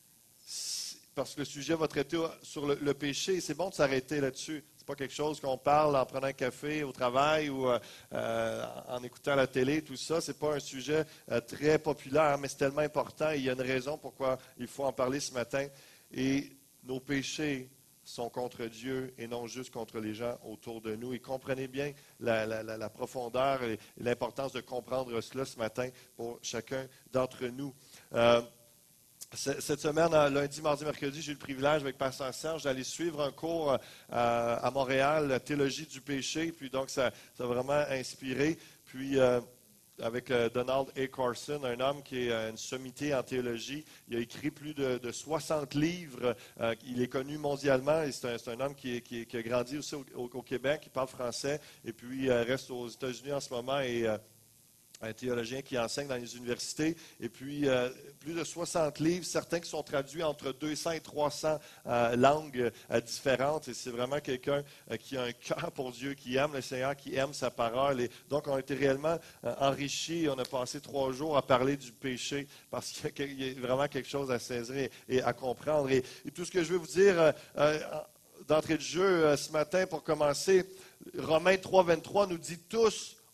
parce que le sujet va traiter sur le, le péché, c'est bon de s'arrêter là-dessus. Ce n'est pas quelque chose qu'on parle en prenant un café au travail ou euh, en écoutant la télé, tout ça. Ce n'est pas un sujet euh, très populaire, mais c'est tellement important. Et il y a une raison pourquoi il faut en parler ce matin. Et nos péchés sont contre Dieu et non juste contre les gens autour de nous. Et comprenez bien la, la, la, la profondeur et l'importance de comprendre cela ce matin pour chacun d'entre nous. Euh, cette semaine, lundi, mardi, mercredi, j'ai eu le privilège avec Pasteur Serge d'aller suivre un cours à, à Montréal, la théologie du péché. Puis donc, ça a vraiment inspiré. Puis, euh, avec euh, Donald A. Carson, un homme qui est euh, une sommité en théologie. Il a écrit plus de, de soixante livres. Euh, il est connu mondialement. Et c'est, un, c'est un homme qui, est, qui, est, qui a grandi aussi au, au, au Québec, qui parle français, et puis euh, reste aux États-Unis en ce moment et euh, un théologien qui enseigne dans les universités. Et puis, euh, plus de soixante livres, certains qui sont traduits entre deux cents et trois cents euh, langues euh, différentes. Et c'est vraiment quelqu'un euh, qui a un cœur pour Dieu, qui aime le Seigneur, qui aime sa parole. Et donc, on a été réellement euh, enrichis. On a passé trois jours à parler du péché parce qu'il y a vraiment quelque chose à saisir et, et à comprendre. Et, et tout ce que je veux vous dire euh, euh, d'entrée de jeu euh, ce matin pour commencer, Romains trois, vingt-trois nous dit tous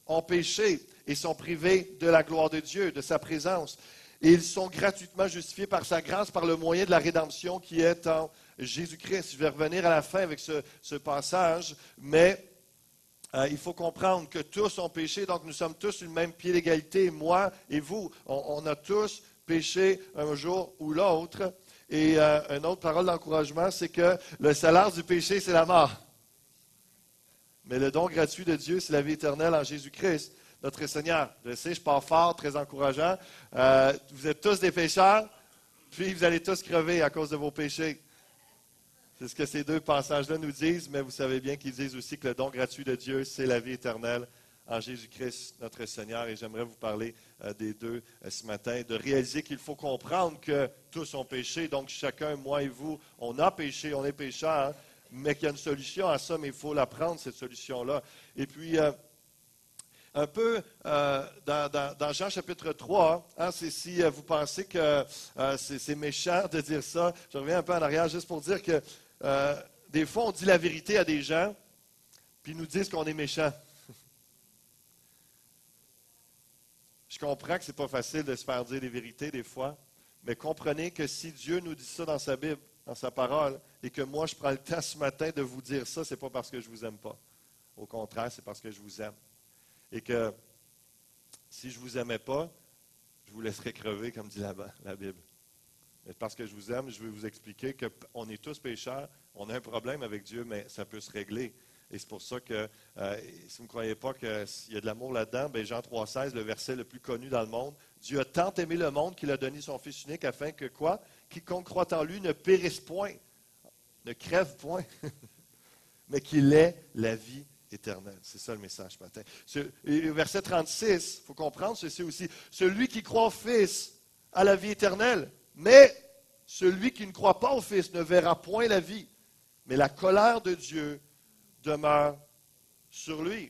ont péché et sont privés de la gloire de Dieu, de sa présence. Et ils sont gratuitement justifiés par sa grâce, par le moyen de la rédemption qui est en Jésus-Christ. Je vais revenir à la fin avec ce, ce passage, mais euh, il faut comprendre que tous ont péché, donc nous sommes tous sur le même pied d'égalité, moi et vous. On, on a tous péché un jour ou l'autre. Et euh, une autre parole d'encouragement, c'est que le salaire du péché, c'est la mort. Mais le don gratuit de Dieu, c'est la vie éternelle en Jésus-Christ, notre Seigneur. Je sais, je pars fort, très encourageant. Euh, vous êtes tous des pécheurs, puis vous allez tous crever à cause de vos péchés. C'est ce que ces deux passages-là nous disent, mais vous savez bien qu'ils disent aussi que le don gratuit de Dieu, c'est la vie éternelle en Jésus-Christ, notre Seigneur. Et j'aimerais vous parler euh, des deux euh, ce matin, de réaliser qu'il faut comprendre que tous ont péché. Donc chacun, moi et vous, on a péché, on est pécheurs, hein, mais qu'il y a une solution à ça, mais il faut la prendre, cette solution-là. Et puis, euh, un peu euh, dans, dans, dans Jean chapitre trois, hein, c'est si euh, vous pensez que euh, c'est, c'est méchant de dire ça, je reviens un peu en arrière juste pour dire que euh, des fois on dit la vérité à des gens, puis ils nous disent qu'on est méchant. Je comprends que ce n'est pas facile de se faire dire des vérités des fois, mais comprenez que si Dieu nous dit ça dans sa Bible, dans sa parole, et que moi je prends le temps ce matin de vous dire ça, ce n'est pas parce que je ne vous aime pas. Au contraire, c'est parce que je vous aime. Et que si je ne vous aimais pas, je vous laisserais crever, comme dit la, la Bible. Mais parce que je vous aime, je vais vous expliquer qu'on est tous pécheurs, on a un problème avec Dieu, mais ça peut se régler. Et c'est pour ça que, euh, si vous ne croyez pas qu'il y a de l'amour là-dedans, bien Jean trois seize, le verset le plus connu dans le monde, Dieu a tant aimé le monde qu'il a donné son Fils unique afin que quoi? Quiconque croit en lui ne périsse point, ne crève point, mais qu'il ait la vie éternelle. C'est ça le message ce matin. Et verset trente-six, il faut comprendre ceci aussi. Celui qui croit au Fils a la vie éternelle, mais celui qui ne croit pas au Fils ne verra point la vie, mais la colère de Dieu demeure sur lui.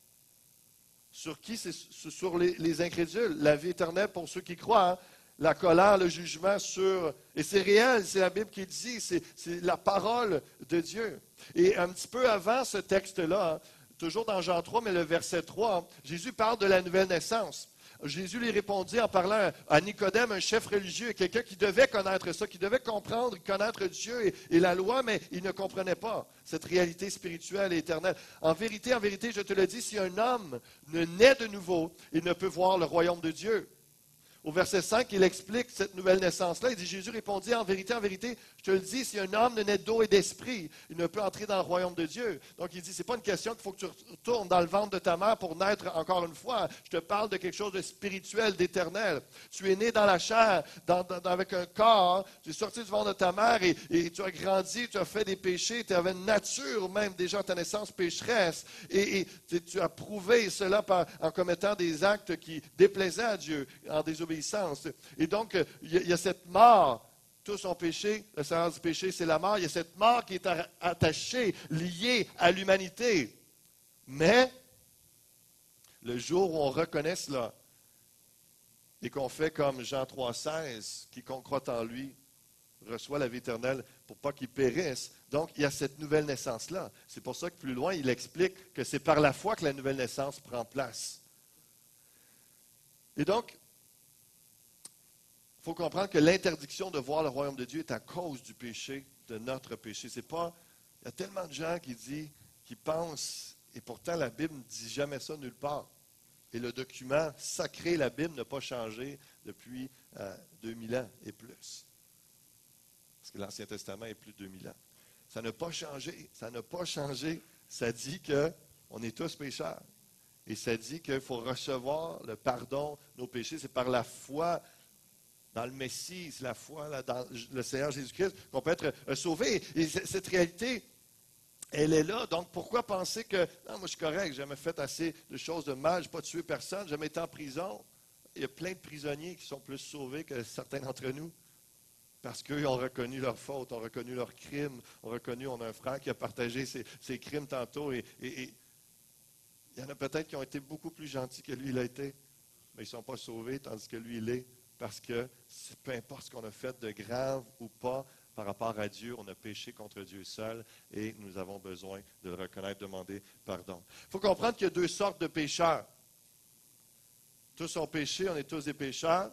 Sur qui? C'est sur les, les incrédules. La vie éternelle pour ceux qui croient. Hein? La colère, le jugement sur... Et c'est réel, c'est la Bible qui le dit, c'est, c'est la parole de Dieu. Et un petit peu avant ce texte-là, hein, toujours dans Jean trois, mais le verset trois, hein, Jésus parle de la nouvelle naissance. Jésus lui répondit en parlant à Nicodème, un chef religieux, quelqu'un qui devait connaître ça, qui devait comprendre, connaître Dieu et, et la loi, mais il ne comprenait pas cette réalité spirituelle et éternelle. En vérité, en vérité, je te le dis, si un homme ne naît de nouveau, il ne peut voir le royaume de Dieu. Au verset cinq, il explique cette nouvelle naissance-là. Il dit, Jésus répondit, en vérité, en vérité, je te le dis, si un homme ne naît d'eau et d'esprit, il ne peut entrer dans le royaume de Dieu. Donc il dit, ce n'est pas une question qu'il faut que tu retournes dans le ventre de ta mère pour naître encore une fois. Je te parle de quelque chose de spirituel, d'éternel. Tu es né dans la chair, dans, dans, avec un corps, tu es sorti du ventre de ta mère et, et tu as grandi, tu as fait des péchés, tu avais une nature même déjà à ta naissance pécheresse. Et, et tu, tu as prouvé cela par, en commettant des actes qui déplaisaient à Dieu, en désobéissant. Et donc, il y, y a cette mort. Tous ont péché. Le salaire du péché, c'est la mort. Il y a cette mort qui est attachée, liée à l'humanité. Mais, le jour où on reconnaît cela et qu'on fait comme Jean trois seize, quiconque croit en lui reçoit la vie éternelle pour pas qu'il périsse. Donc, il y a cette nouvelle naissance-là. C'est pour ça que plus loin, il explique que c'est par la foi que la nouvelle naissance prend place. Et donc, il faut comprendre que l'interdiction de voir le royaume de Dieu est à cause du péché, de notre péché. C'est pas, il y a tellement de gens qui disent, qui pensent, et pourtant la Bible ne dit jamais ça nulle part. Et le document sacré, la Bible, n'a pas changé depuis euh, deux mille ans et plus. Parce que l'Ancien Testament est plus de deux mille ans. Ça n'a pas changé. Ça n'a pas changé. Ça dit qu'on est tous pécheurs. Et ça dit qu'il faut recevoir le pardon de nos péchés. C'est par la foi dans le Messie, c'est la foi là, dans le Seigneur Jésus-Christ qu'on peut être euh, sauvé. Et cette réalité, elle est là. Donc, pourquoi penser que, non, moi je suis correct, j'ai jamais fait assez de choses de mal, je n'ai pas tué personne, j'ai jamais été en prison. Il y a plein de prisonniers qui sont plus sauvés que certains d'entre nous. Parce qu'eux ont reconnu leurs fautes, ont reconnu leurs crimes, ont reconnu, on a un frère qui a partagé ses, ses crimes tantôt. Et, et, et il y en a peut-être qui ont été beaucoup plus gentils que lui, il a été, mais ils ne sont pas sauvés, tandis que lui, il est. Parce que peu importe ce qu'on a fait de grave ou pas par rapport à Dieu, on a péché contre Dieu seul et nous avons besoin de le reconnaître, de demander pardon. Il faut comprendre qu'il y a deux sortes de pécheurs. Tous ont péché, on est tous des pécheurs.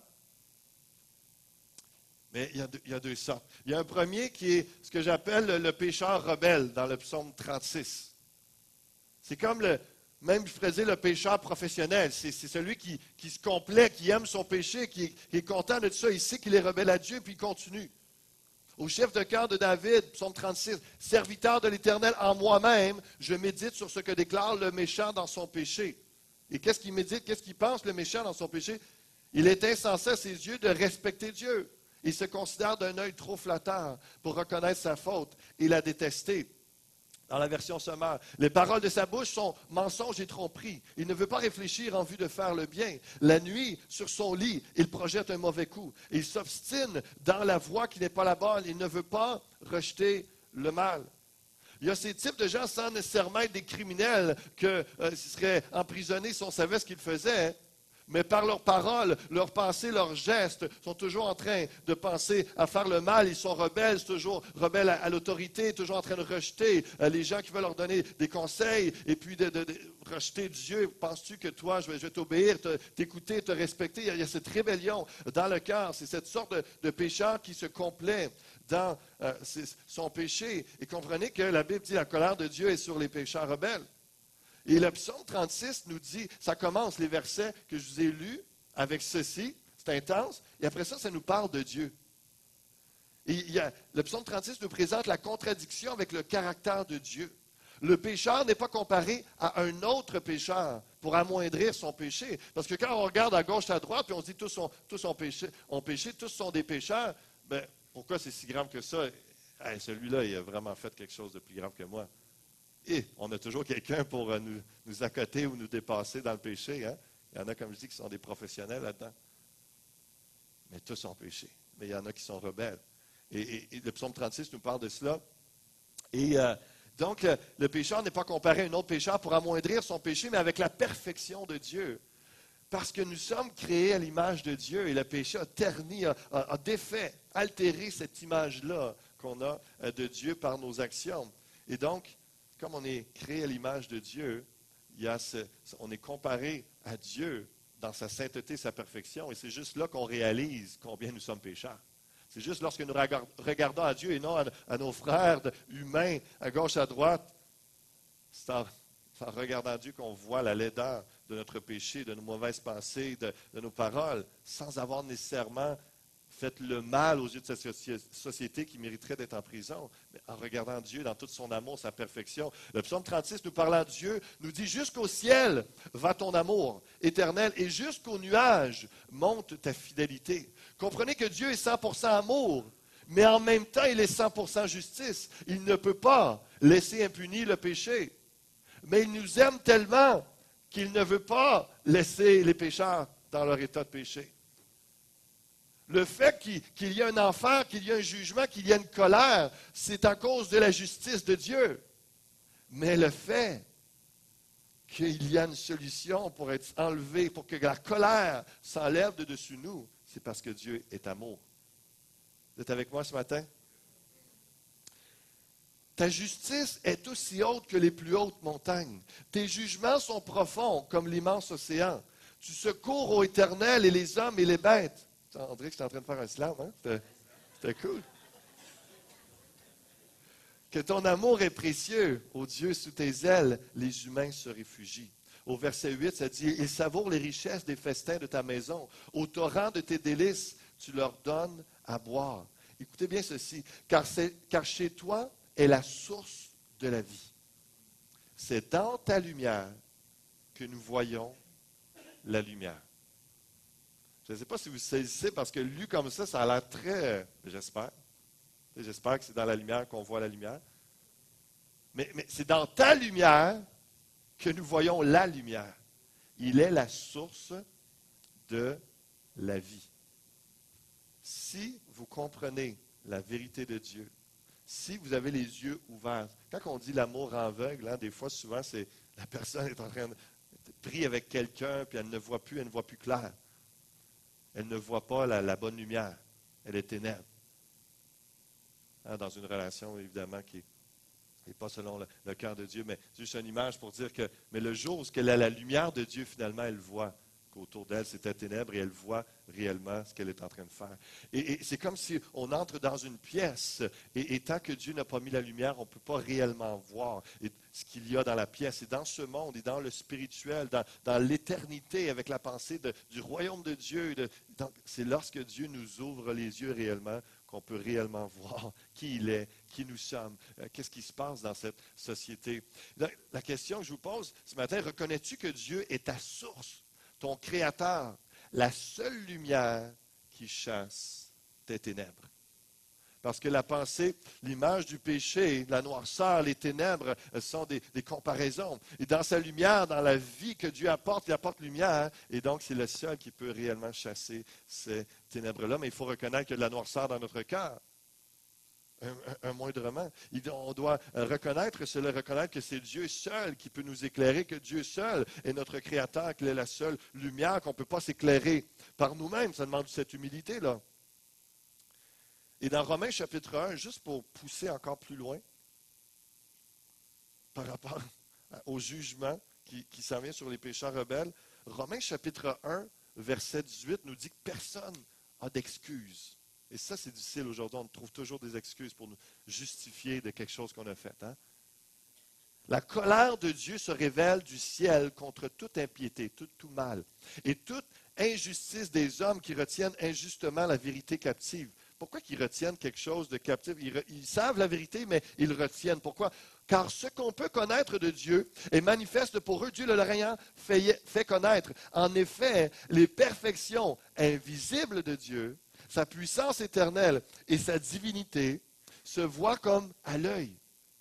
Mais il y, a deux, il y a deux sortes. Il y a un premier qui est ce que j'appelle le, le pécheur rebelle dans le psaume trente-six. C'est comme le, même je pourrais dire le pécheur professionnel. C'est, c'est celui qui, qui se complaît, qui aime son péché, qui, qui est content de tout ça. Il sait qu'il est rebelle à Dieu, puis il continue. Au chef de cœur de David, psaume trente-six, serviteur de l'Éternel, en moi-même, je médite sur ce que déclare le méchant dans son péché. Et qu'est-ce qu'il médite, qu'est-ce qu'il pense, le méchant, dans son péché? Il est insensé à ses yeux de respecter Dieu. Il se considère d'un œil trop flatteur pour reconnaître sa faute et la détester. Dans la version sommaire, les paroles de sa bouche sont mensonges et tromperies. Il ne veut pas réfléchir en vue de faire le bien. La nuit, sur son lit, il projette un mauvais coup. Il s'obstine dans la voie qui n'est pas la bonne. Il ne veut pas rejeter le mal. Il y a ces types de gens sans nécessairement être des criminels qui euh, seraient emprisonnés si on savait ce qu'ils faisaient. Hein? Mais par leurs paroles, leurs pensées, leurs gestes, sont toujours en train de penser à faire le mal. Ils sont rebelles, toujours rebelles à, à l'autorité, toujours en train de rejeter euh, les gens qui veulent leur donner des conseils et puis de, de, de rejeter Dieu. Penses-tu que toi, je vais, je vais t'obéir, te, t'écouter, te respecter? Il y, a, il y a cette rébellion dans le cœur. C'est cette sorte de, de pécheur qui se complaît dans euh, son péché. Et comprenez que la Bible dit que la colère de Dieu est sur les pécheurs rebelles. Et le psaume trente-six nous dit, ça commence les versets que je vous ai lus avec ceci, c'est intense, et après ça, ça nous parle de Dieu. Et il y a, le psaume trente-six nous présente la contradiction avec le caractère de Dieu. Le pécheur n'est pas comparé à un autre pécheur pour amoindrir son péché. Parce que quand on regarde à gauche, à droite, puis on se dit tous ont, tous ont péché, ont péché, tous sont des pécheurs, bien, pourquoi c'est si grave que ça? Hey, celui-là, il a vraiment fait quelque chose de plus grave que moi. Et on a toujours quelqu'un pour nous, nous accoter ou nous dépasser dans le péché. Hein? Il y en a, comme je dis, qui sont des professionnels là-dedans. Mais tous ont péché. Mais il y en a qui sont rebelles. Et, et, et le psaume trente-six nous parle de cela. Et euh, donc, le, le pécheur n'est pas comparé à un autre pécheur pour amoindrir son péché, mais avec la perfection de Dieu. Parce que nous sommes créés à l'image de Dieu et le péché a terni, a, a, a défait, altéré cette image-là qu'on a de Dieu par nos actions. Et donc, comme on est créé à l'image de Dieu, il y a ce, on est comparé à Dieu dans sa sainteté, sa perfection, et c'est juste là qu'on réalise combien nous sommes pécheurs. C'est juste lorsque nous regardons à Dieu et non à, à nos frères humains, à gauche, à droite, c'est en, c'est en regardant Dieu qu'on voit la laideur de notre péché, de nos mauvaises pensées, de, de nos paroles, sans avoir nécessairement fait le mal aux yeux de cette société qui mériterait d'être en prison, mais en regardant Dieu dans tout son amour, sa perfection. Le psaume trente-six, nous parlant de Dieu, nous dit « Jusqu'au ciel va ton amour éternel et jusqu'aux nuages monte ta fidélité. » Comprenez que Dieu est cent pour cent amour, mais en même temps, il est cent pour cent justice. Il ne peut pas laisser impuni le péché. Mais il nous aime tellement qu'il ne veut pas laisser les pécheurs dans leur état de péché. Le fait qu'il, qu'il y ait un enfer, qu'il y ait un jugement, qu'il y ait une colère, c'est à cause de la justice de Dieu. Mais le fait qu'il y a une solution pour être enlevé, pour que la colère s'enlève de dessus nous, c'est parce que Dieu est amour. Vous êtes avec moi ce matin? Ta justice est aussi haute que les plus hautes montagnes. Tes jugements sont profonds comme l'immense océan. Tu secours au Éternel et les hommes et les bêtes. On dirait que j'étais en train de faire un slam, hein? C'était, c'était cool. Que ton amour est précieux, ô Dieu, sous tes ailes, les humains se réfugient. Au verset huit, ça dit, ils savourent les richesses des festins de ta maison. Au torrent de tes délices, tu leur donnes à boire. Écoutez bien ceci, car, c'est, car chez toi est la source de la vie. C'est dans ta lumière que nous voyons la lumière. Je ne sais pas si vous saisissez, parce que lu comme ça, ça a l'air très... J'espère. J'espère que c'est dans la lumière qu'on voit la lumière. Mais, mais c'est dans ta lumière que nous voyons la lumière. Il est la source de la vie. Si vous comprenez la vérité de Dieu, si vous avez les yeux ouverts, quand on dit l'amour aveugle, hein, des fois, souvent, c'est la personne est en train de prier avec quelqu'un, puis elle ne voit plus, elle ne voit plus clair. Elle ne voit pas la, la bonne lumière. Elle est ténèbre. Hein, dans une relation, évidemment, qui n'est pas selon le, le cœur de Dieu, mais juste une image pour dire que mais le jour où elle a la lumière de Dieu, finalement, elle voit qu'autour d'elle, c'était ténèbres et elle voit réellement ce qu'elle est en train de faire. Et, et c'est comme si on entre dans une pièce et, et tant que Dieu n'a pas mis la lumière, on ne peut pas réellement voir et, ce qu'il y a dans la pièce. Et dans ce monde et dans le spirituel, dans, dans l'éternité avec la pensée de, du royaume de Dieu, de, dans, c'est lorsque Dieu nous ouvre les yeux réellement qu'on peut réellement voir qui il est, qui nous sommes, euh, qu'est-ce qui se passe dans cette société. La, la question que je vous pose ce matin, reconnais-tu que Dieu est ta source, ton Créateur, la seule lumière qui chasse tes ténèbres? Parce que la pensée, l'image du péché, la noirceur, les ténèbres sont des, des comparaisons. Et dans sa lumière, dans la vie que Dieu apporte, il apporte lumière. Et donc, c'est le seul qui peut réellement chasser ces ténèbres-là. Mais il faut reconnaître qu'il y a de la noirceur dans notre cœur. Un, un, un moindrement. On doit reconnaître cela, reconnaître que c'est Dieu seul qui peut nous éclairer, que Dieu seul est notre Créateur, qu'il est la seule lumière, qu'on ne peut pas s'éclairer par nous-mêmes. Ça demande cette humilité-là. Et dans Romains chapitre un, juste pour pousser encore plus loin, par rapport au jugement qui, qui s'en vient sur les pécheurs rebelles, Romains chapitre un, verset dix-huit, nous dit que personne n'a d'excuses. Et ça, c'est difficile aujourd'hui. On trouve toujours des excuses pour nous justifier de quelque chose qu'on a fait. Hein? La colère de Dieu se révèle du ciel contre toute impiété, tout, tout mal, et toute injustice des hommes qui retiennent injustement la vérité captive. Pourquoi qu'ils retiennent quelque chose de captif? Ils, ils savent la vérité, mais ils le retiennent. Pourquoi? Car ce qu'on peut connaître de Dieu est manifeste pour eux. Dieu le rien fait, fait connaître. En effet, les perfections invisibles de Dieu, sa puissance éternelle et sa divinité se voient comme à l'œil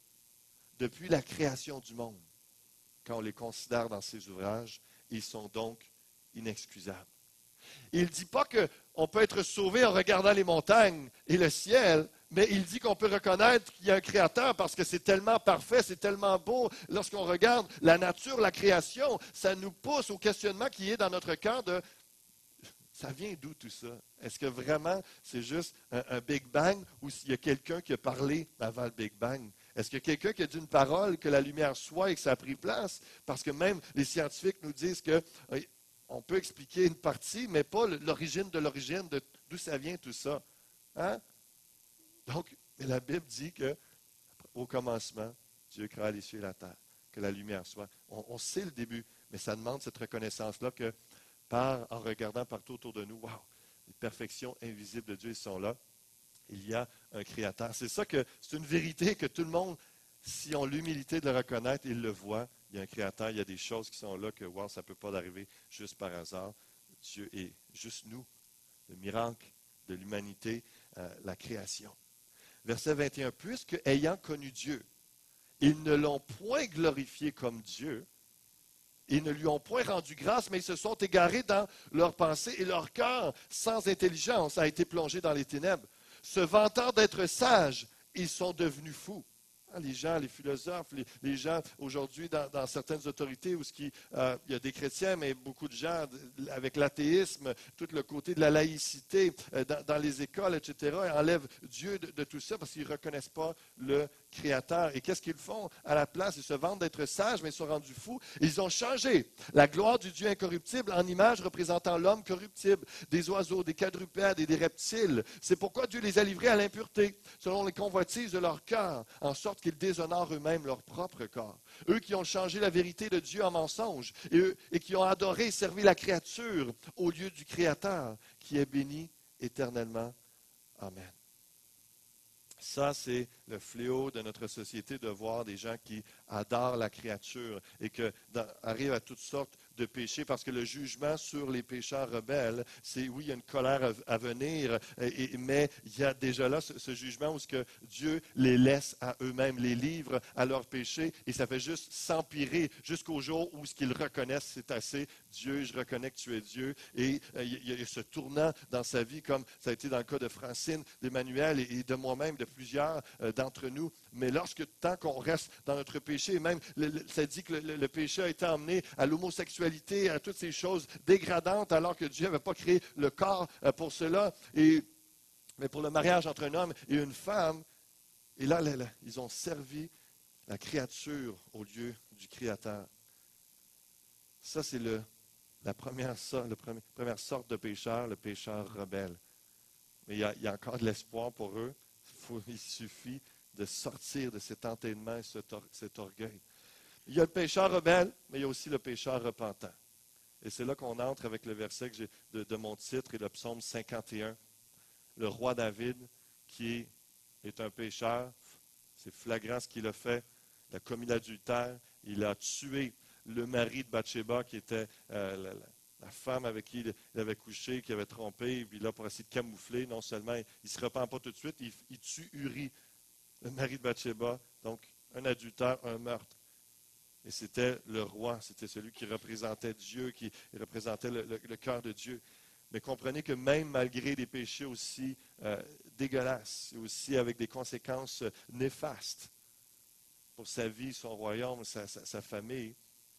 depuis la création du monde. Quand on les considère dans ses ouvrages, ils sont donc inexcusables. Il ne dit pas qu'on peut être sauvé en regardant les montagnes et le ciel, mais il dit qu'on peut reconnaître qu'il y a un créateur parce que c'est tellement parfait, c'est tellement beau. Lorsqu'on regarde la nature, la création, ça nous pousse au questionnement qui est dans notre cœur de « ça vient d'où tout ça? Est-ce que vraiment c'est juste un, un Big Bang ou s'il y a quelqu'un qui a parlé avant le Big Bang? Est-ce qu'il y a quelqu'un qui a dit une parole, que la lumière soit et que ça a pris place? Parce que même les scientifiques nous disent que on peut expliquer une partie, mais pas l'origine de l'origine, de d'où ça vient tout ça. Hein? Donc, la Bible dit qu'au commencement, Dieu créa les cieux et la terre, que la lumière soit. On, on sait le début, mais ça demande cette reconnaissance-là que, par, en regardant partout autour de nous, wow, les perfections invisibles de Dieu sont là. Il y a un Créateur. C'est ça que c'est une vérité que tout le monde, si on l'humilité de le reconnaître, il le voit. Il y a un Créateur, il y a des choses qui sont là que, wow, ça ne peut pas arriver juste par hasard. Dieu est juste nous, le miracle de l'humanité, euh, la création. Verset vingt et un, puisque ayant connu Dieu, ils ne l'ont point glorifié comme Dieu, ils ne lui ont point rendu grâce, mais ils se sont égarés dans leurs pensées et leur cœur, sans intelligence, a été plongé dans les ténèbres. Se vantant d'être sages, ils sont devenus fous. Les gens, les philosophes, les, les gens aujourd'hui dans, dans certaines autorités où ce qui, euh, il y a des chrétiens, mais beaucoup de gens avec l'athéisme, tout le côté de la laïcité euh, dans, dans les écoles, et cetera, enlèvent Dieu de, de tout ça parce qu'ils ne reconnaissent pas le Créateur. Et qu'est-ce qu'ils font à la place? Ils se vantent d'être sages, mais ils sont rendus fous. Ils ont changé la gloire du Dieu incorruptible en image représentant l'homme corruptible, des oiseaux, des quadrupèdes et des reptiles. C'est pourquoi Dieu les a livrés à l'impureté, selon les convoitises de leur cœur, en sorte qu'ils déshonorent eux-mêmes leur propre corps. Eux qui ont changé la vérité de Dieu en mensonge et, eux, et qui ont adoré et servi la créature au lieu du Créateur, qui est béni éternellement. Amen. Ça, c'est le fléau de notre société de voir des gens qui adorent la créature et qui arrivent à toutes sortes de péchés parce que le jugement sur les pécheurs rebelles, c'est oui, il y a une colère à, à venir, et, mais il y a déjà là ce, ce jugement où ce que Dieu les laisse à eux-mêmes, les livre à leurs péchés et ça fait juste s'empirer jusqu'au jour où ce qu'ils reconnaissent, c'est assez. Dieu, je reconnais que tu es Dieu et euh, il y a ce tournant dans sa vie comme ça a été dans le cas de Francine, d'Emmanuel et, et de moi-même, de plusieurs euh, d'entre nous. Mais lorsque tant qu'on reste dans notre péché, même le, le, ça dit que le, le péché a été emmené à l'homosexualité, à toutes ces choses dégradantes, alors que Dieu n'avait pas créé le corps euh, pour cela. Et, mais pour le mariage entre un homme et une femme, et là, là, là ils ont servi la créature au lieu du Créateur. Ça, c'est le la première, sorte, la première, première sorte de pécheur, le pécheur rebelle. Mais il y a, il y a encore de l'espoir pour eux. Il, faut, il suffit de sortir de cet entêtement et cet, or, cet orgueil. Il y a le pécheur rebelle, mais il y a aussi le pécheur repentant. Et c'est là qu'on entre avec le verset que j'ai de, de mon titre et le psaume cinquante et un. Le roi David, qui est, est un pécheur, c'est flagrant ce qu'il a fait. Il a commis l'adultère, il a tué le mari de Bathsheba, qui était euh, la, la, la femme avec qui il avait couché, qui avait trompé, puis là, pour essayer de camoufler, non seulement il ne se repent pas tout de suite, il, il tue Uri, le mari de Bathsheba, donc un adultère, un meurtre. Et c'était le roi, c'était celui qui représentait Dieu, qui représentait le, le, le cœur de Dieu. Mais comprenez que même malgré des péchés aussi euh, dégueulasses, et aussi avec des conséquences euh, néfastes pour sa vie, son royaume, sa, sa, sa famille,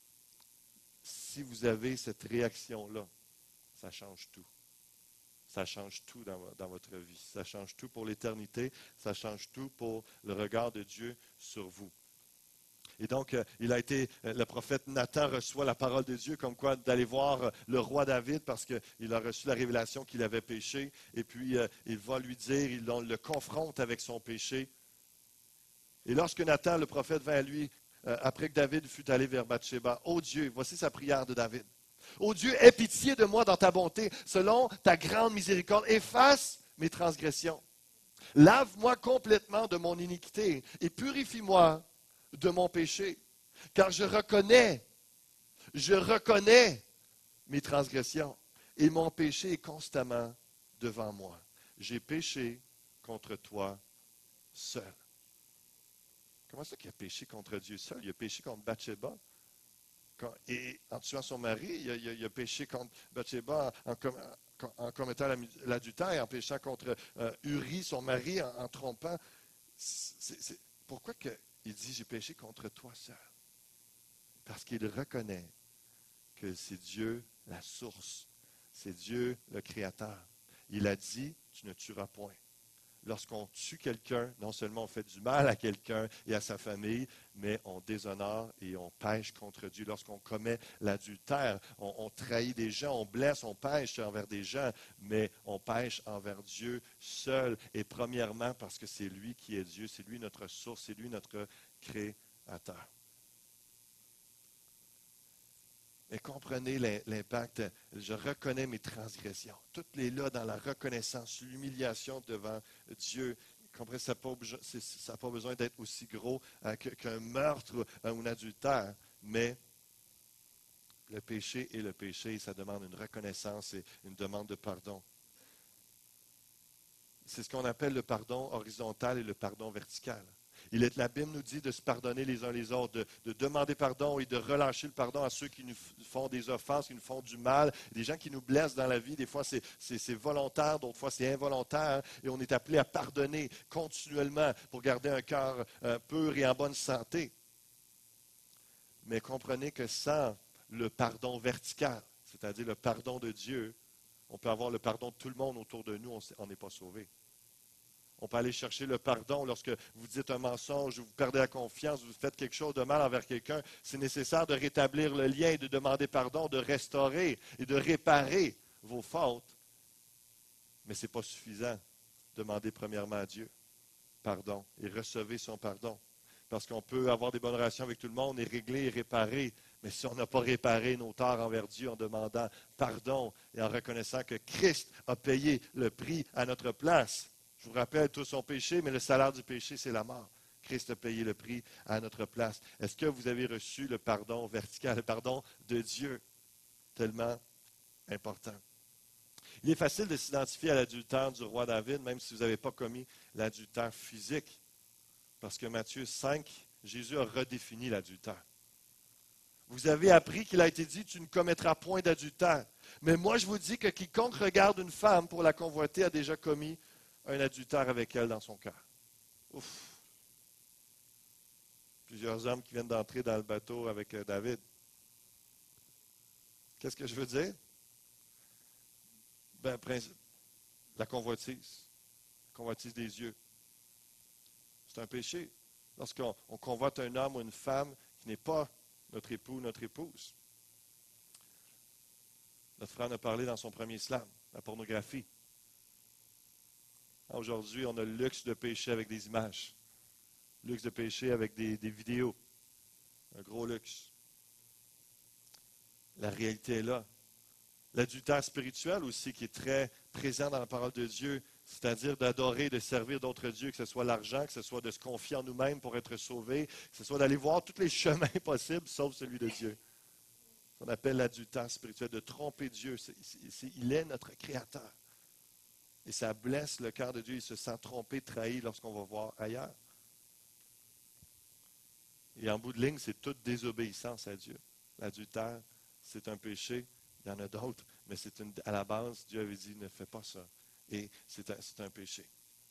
si vous avez cette réaction-là, ça change tout. Ça change tout dans, dans votre vie. Ça change tout pour l'éternité. Ça change tout pour le regard de Dieu sur vous. Et donc, euh, il a été, euh, le prophète Nathan reçoit la parole de Dieu comme quoi d'aller voir euh, le roi David parce qu'il a reçu la révélation qu'il avait péché. Et puis, euh, il va lui dire, il le confronte avec son péché. Et lorsque Nathan, le prophète, vint à lui, euh, après que David fut allé vers Bathsheba, « Ô Dieu, voici sa prière de David. Ô Dieu, aie pitié de moi dans ta bonté, selon ta grande miséricorde. Efface mes transgressions. Lave-moi complètement de mon iniquité et purifie-moi de mon péché, car je reconnais, je reconnais mes transgressions, et mon péché est constamment devant moi. J'ai péché contre toi seul. » Comment ça qu'il a péché contre Dieu seul? Il a péché contre Bathsheba. Et en tuant son mari, il a, il a, il a péché contre Bathsheba en, en, en commettant l'adultère, en péchant contre euh, Uri, son mari, en, en trompant. C'est, c'est, pourquoi que il dit, j'ai péché contre toi seul? Parce qu'il reconnaît que c'est Dieu la source. C'est Dieu le Créateur. Il a dit, tu ne tueras point. Lorsqu'on tue quelqu'un, non seulement on fait du mal à quelqu'un et à sa famille, mais on déshonore et on pêche contre Dieu. Lorsqu'on commet l'adultère, on, on trahit des gens, on blesse, on pêche envers des gens, mais on pêche envers Dieu seul. Et premièrement, parce que c'est lui qui est Dieu, c'est lui notre source, c'est lui notre Créateur. Et comprenez l'impact. Je reconnais mes transgressions. Toutes les là dans la reconnaissance, l'humiliation devant Dieu. Comprenez, ça n'a pas besoin d'être aussi gros euh, qu'un meurtre ou un adultère, mais le péché est le péché. Ça demande une reconnaissance et une demande de pardon. C'est ce qu'on appelle le pardon horizontal et le pardon vertical. Il est, la Bible nous dit de se pardonner les uns les autres, de, de demander pardon et de relâcher le pardon à ceux qui nous font des offenses, qui nous font du mal, des gens qui nous blessent dans la vie. Des fois, c'est, c'est, c'est volontaire, d'autres fois, c'est involontaire. Et on est appelé à pardonner continuellement pour garder un cœur euh, pur et en bonne santé. Mais comprenez que sans le pardon vertical, c'est-à-dire le pardon de Dieu, on peut avoir le pardon de tout le monde autour de nous, on n'est pas sauvé. On peut aller chercher le pardon lorsque vous dites un mensonge, vous perdez la confiance, vous faites quelque chose de mal envers quelqu'un. C'est nécessaire de rétablir le lien et de demander pardon, de restaurer et de réparer vos fautes. Mais ce n'est pas suffisant. Demandez premièrement à Dieu pardon et recevez son pardon. Parce qu'on peut avoir des bonnes relations avec tout le monde et régler et réparer. Mais si on n'a pas réparé nos torts envers Dieu en demandant pardon et en reconnaissant que Christ a payé le prix à notre place, je vous rappelle tout son péché, mais le salaire du péché, c'est la mort. Christ a payé le prix à notre place. Est-ce que vous avez reçu le pardon vertical, le pardon de Dieu? Tellement important. Il est facile de s'identifier à l'adultère du roi David, même si vous n'avez pas commis l'adultère physique. Parce que Matthieu cinq, Jésus a redéfini l'adultère. Vous avez appris qu'il a été dit, tu ne commettras point d'adultère. Mais moi, je vous dis que quiconque regarde une femme pour la convoiter a déjà commis un adultère avec elle dans son cœur. Ouf! Plusieurs hommes qui viennent d'entrer dans le bateau avec David. Qu'est-ce que je veux dire? Ben, la convoitise. La convoitise des yeux. C'est un péché. Lorsqu'on on convoite un homme ou une femme qui n'est pas notre époux ou notre épouse. Notre frère en a parlé dans son premier slam, la pornographie. Aujourd'hui, on a le luxe de pécher avec des images. Le luxe de pécher avec des, des vidéos. Un gros luxe. La réalité est là. L'adultère spirituel aussi, qui est très présent dans la parole de Dieu, c'est-à-dire d'adorer, de servir d'autres dieux, que ce soit l'argent, que ce soit de se confier en nous-mêmes pour être sauvés, que ce soit d'aller voir tous les chemins possibles, sauf celui de Dieu. On appelle l'adultère spirituel, de tromper Dieu. C'est, c'est, il est notre Créateur. Et ça blesse le cœur de Dieu. Il se sent trompé, trahi lorsqu'on va voir ailleurs. Et en bout de ligne, c'est toute désobéissance à Dieu. L'adultère, c'est un péché. Il y en a d'autres, mais c'est une, à la base, Dieu avait dit, ne fais pas ça. Et c'est un, c'est un péché.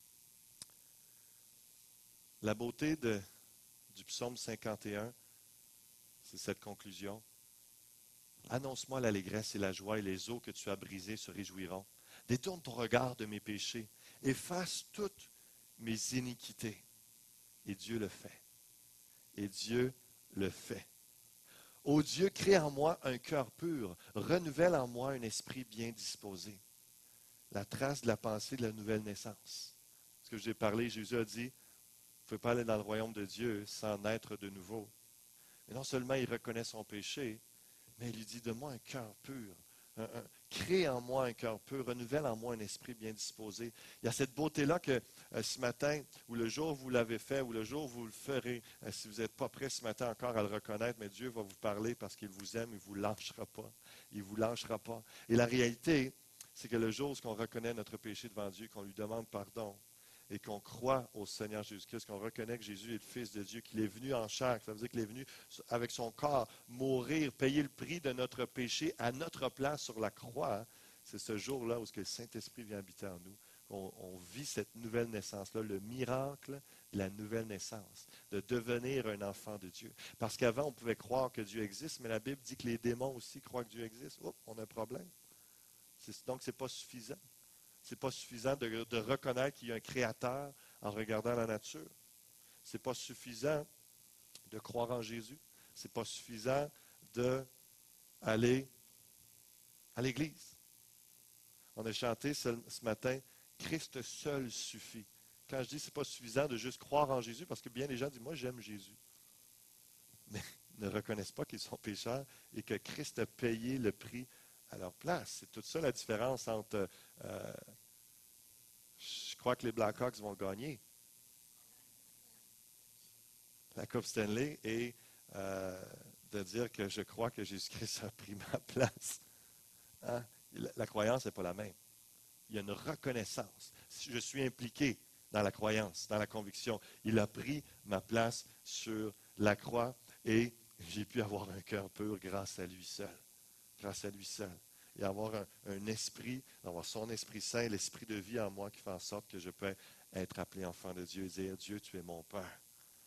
La beauté de, du psaume cinquante et un, c'est cette conclusion. Annonce-moi l'allégresse et la joie, et les eaux que tu as brisées se réjouiront. Détourne ton regard de mes péchés, efface toutes mes iniquités. Et Dieu le fait. Et Dieu le fait. Ô Dieu, crée en moi un cœur pur, renouvelle en moi un esprit bien disposé. La trace de la pensée de la nouvelle naissance. Ce que j'ai parlé, Jésus a dit, vous ne pouvez pas aller dans le royaume de Dieu sans naître de nouveau. Et non seulement il reconnaît son péché, mais il lui dit, donne-moi un cœur pur. Un, un, crée en moi un cœur pur, renouvelle en moi un esprit bien disposé. Il y a cette beauté-là que euh, ce matin, ou le jour où vous l'avez fait, ou le jour où vous le ferez, euh, si vous n'êtes pas prêt ce matin encore à le reconnaître, mais Dieu va vous parler parce qu'il vous aime, il ne vous lâchera pas. Il ne vous lâchera pas. Et la réalité, c'est que le jour où on reconnaît notre péché devant Dieu, qu'on lui demande pardon, et qu'on croit au Seigneur Jésus-Christ, qu'on reconnaît que Jésus est le Fils de Dieu, qu'il est venu en chair, ça veut dire qu'il est venu avec son corps mourir, payer le prix de notre péché à notre place sur la croix. C'est ce jour-là où le Saint-Esprit vient habiter en nous. On, on vit cette nouvelle naissance-là, le miracle de la nouvelle naissance, de devenir un enfant de Dieu. Parce qu'avant, on pouvait croire que Dieu existe, mais la Bible dit que les démons aussi croient que Dieu existe. Oups, on a un problème. C'est, donc, ce n'est pas suffisant. Ce n'est pas suffisant de, de reconnaître qu'il y a un créateur en regardant la nature. Ce n'est pas suffisant de croire en Jésus. Ce n'est pas suffisant d'aller à l'église. On a chanté ce, ce matin, Christ seul suffit. Quand je dis que ce n'est pas suffisant de juste croire en Jésus, parce que bien des gens disent, moi j'aime Jésus. Mais ne reconnaissent pas qu'ils sont pécheurs et que Christ a payé le prix à leur place. C'est toute ça la différence entre euh, je crois que les Blackhawks vont gagner la Coupe Stanley et euh, de dire que je crois que Jésus-Christ a pris ma place. Hein? La, la croyance n'est pas la même. Il y a une reconnaissance. Je suis impliqué dans la croyance, dans la conviction. Il a pris ma place sur la croix et j'ai pu avoir un cœur pur grâce à lui seul. Grâce à lui seul. Et avoir un, un esprit, avoir son Esprit Saint, l'esprit de vie en moi qui fait en sorte que je peux être appelé enfant de Dieu et dire, Dieu, tu es mon Père.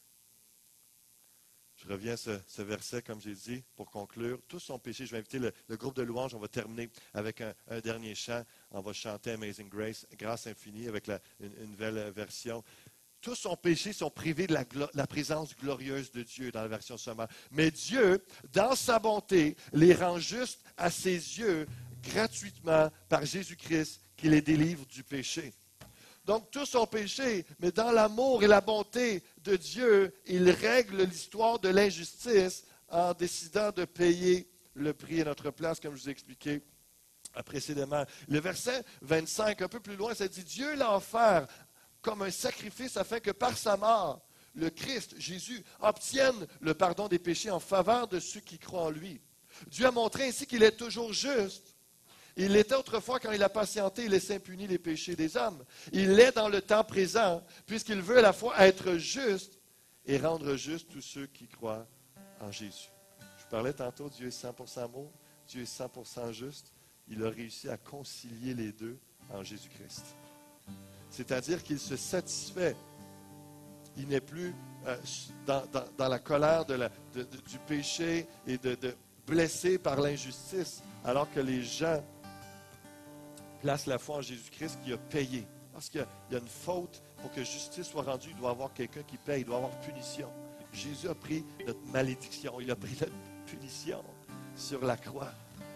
Je reviens à ce, ce verset, comme j'ai dit, pour conclure. Tous sont péchés. Je vais inviter le, le groupe de louanges. On va terminer avec un, un dernier chant. On va chanter Amazing Grace, Grâce infinie, avec la, une, une nouvelle version. Tous sont péchés, sont privés de la, la présence glorieuse de Dieu dans la version sommaire. Mais Dieu, dans sa bonté, les rend justes à ses yeux gratuitement par Jésus-Christ qui les délivre du péché. Donc tous sont péchés, mais dans l'amour et la bonté de Dieu, il règle l'histoire de l'injustice en décidant de payer le prix à notre place, comme je vous ai expliqué précédemment. Le verset vingt-cinq, un peu plus loin, ça dit « Dieu l'a offert comme un sacrifice afin que par sa mort, le Christ, Jésus, obtienne le pardon des péchés en faveur de ceux qui croient en lui. Dieu a montré ainsi qu'il est toujours juste. Il l'était autrefois quand il a patienté et laissé impunis les péchés des hommes. Il l'est dans le temps présent, puisqu'il veut à la fois être juste et rendre juste tous ceux qui croient en Jésus. Je vous parlais tantôt, Dieu est cent pour cent amour, Dieu est cent pour cent juste. Il a réussi à concilier les deux en Jésus-Christ. C'est-à-dire qu'il se satisfait. Il n'est plus euh, dans, dans, dans la colère de la, de, de, du péché et de, de blessé par l'injustice, alors que les gens placent la foi en Jésus-Christ qui a payé. Parce qu'il y a une faute, pour que justice soit rendue, il doit y avoir quelqu'un qui paye, il doit y avoir punition. Jésus a pris notre malédiction, il a pris notre punition sur la croix.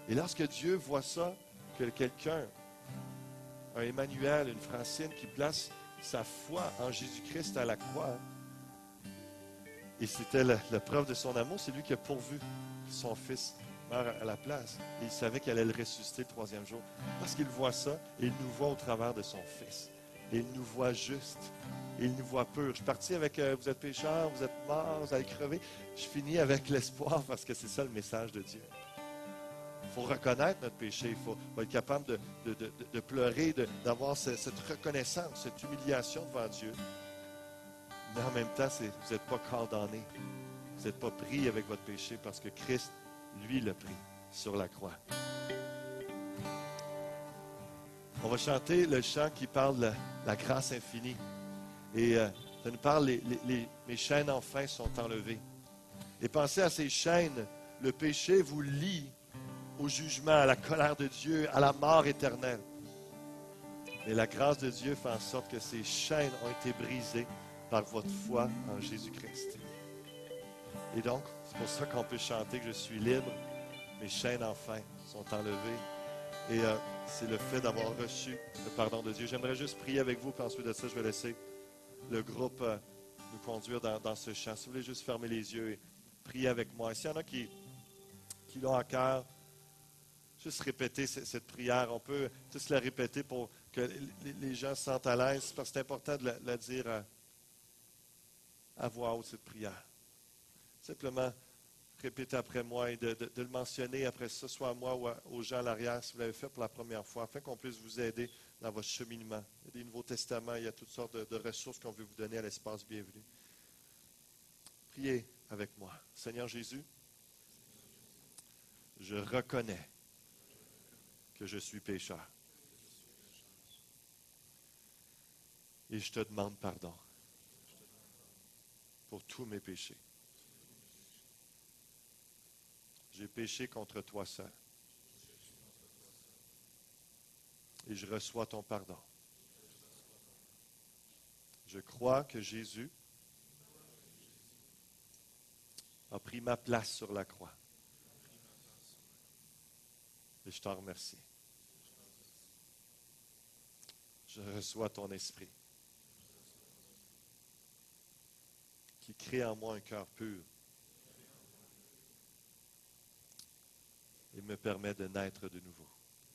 Et lorsque Dieu voit ça, que quelqu'un, un Emmanuel, une Francine qui place sa foi en Jésus-Christ à la croix, et c'était la, la preuve de son amour, c'est lui qui a pourvu que son fils meure à la place. Et il savait qu'elle allait le ressusciter le troisième jour. Parce qu'il voit ça, et il nous voit au travers de son fils. Et il nous voit juste. Et il nous voit pur. Je suis parti avec euh, vous êtes pécheurs, vous êtes morts, vous allez crever. Je finis avec l'espoir parce que c'est ça le message de Dieu. Il faut reconnaître notre péché. Il faut, faut être capable de, de, de, de pleurer, de, d'avoir ce, cette reconnaissance, cette humiliation devant Dieu. Mais en même temps, c'est, vous n'êtes pas condamné. Vous n'êtes pas pris avec votre péché parce que Christ, lui, l'a pris sur la croix. On va chanter le chant qui parle de la, la grâce infinie. Et euh, ça nous parle, les, les, les, mes chaînes enfin sont enlevées. Et pensez à ces chaînes. Le péché vous lie au jugement, à la colère de Dieu, à la mort éternelle. Mais la grâce de Dieu fait en sorte que ces chaînes ont été brisées par votre foi en Jésus-Christ. Et donc, c'est pour ça qu'on peut chanter que je suis libre, mes chaînes enfin sont enlevées. Et euh, c'est le fait d'avoir reçu le pardon de Dieu. J'aimerais juste prier avec vous, puis ensuite de ça, je vais laisser le groupe euh, nous conduire dans, dans ce chant. Si vous voulez juste fermer les yeux et prier avec moi. Et s'il y en a qui, qui l'ont à cœur, juste répéter cette, cette prière. On peut tous la répéter pour que les, les gens se sentent à l'aise, parce que c'est important de la, la dire à, à voix haute, cette prière. Simplement répéter après moi et de, de, de le mentionner après ça, soit à moi ou à, aux gens à l'arrière, si vous l'avez fait pour la première fois, afin qu'on puisse vous aider dans votre cheminement. Il y a des Nouveaux Testaments, il y a toutes sortes de, de ressources qu'on veut vous donner à l'espace bienvenu. Priez avec moi. Seigneur Jésus, je reconnais que je suis pécheur. Et je te demande pardon pour tous mes péchés. J'ai péché contre toi seul. Et je reçois ton pardon. Je crois que Jésus a pris ma place sur la croix. Et je t'en remercie. Je reçois ton esprit qui crée en moi un cœur pur et me permet de naître de nouveau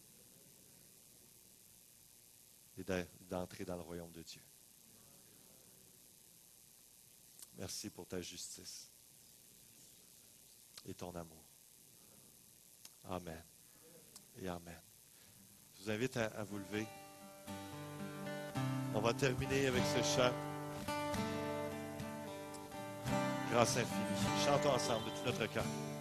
et d'entrer dans le royaume de Dieu. Merci pour ta justice et ton amour. Amen et amen. Je vous invite à, à vous lever. On va terminer avec ce chant. Grâce infinie. Chantons ensemble de tout notre cœur.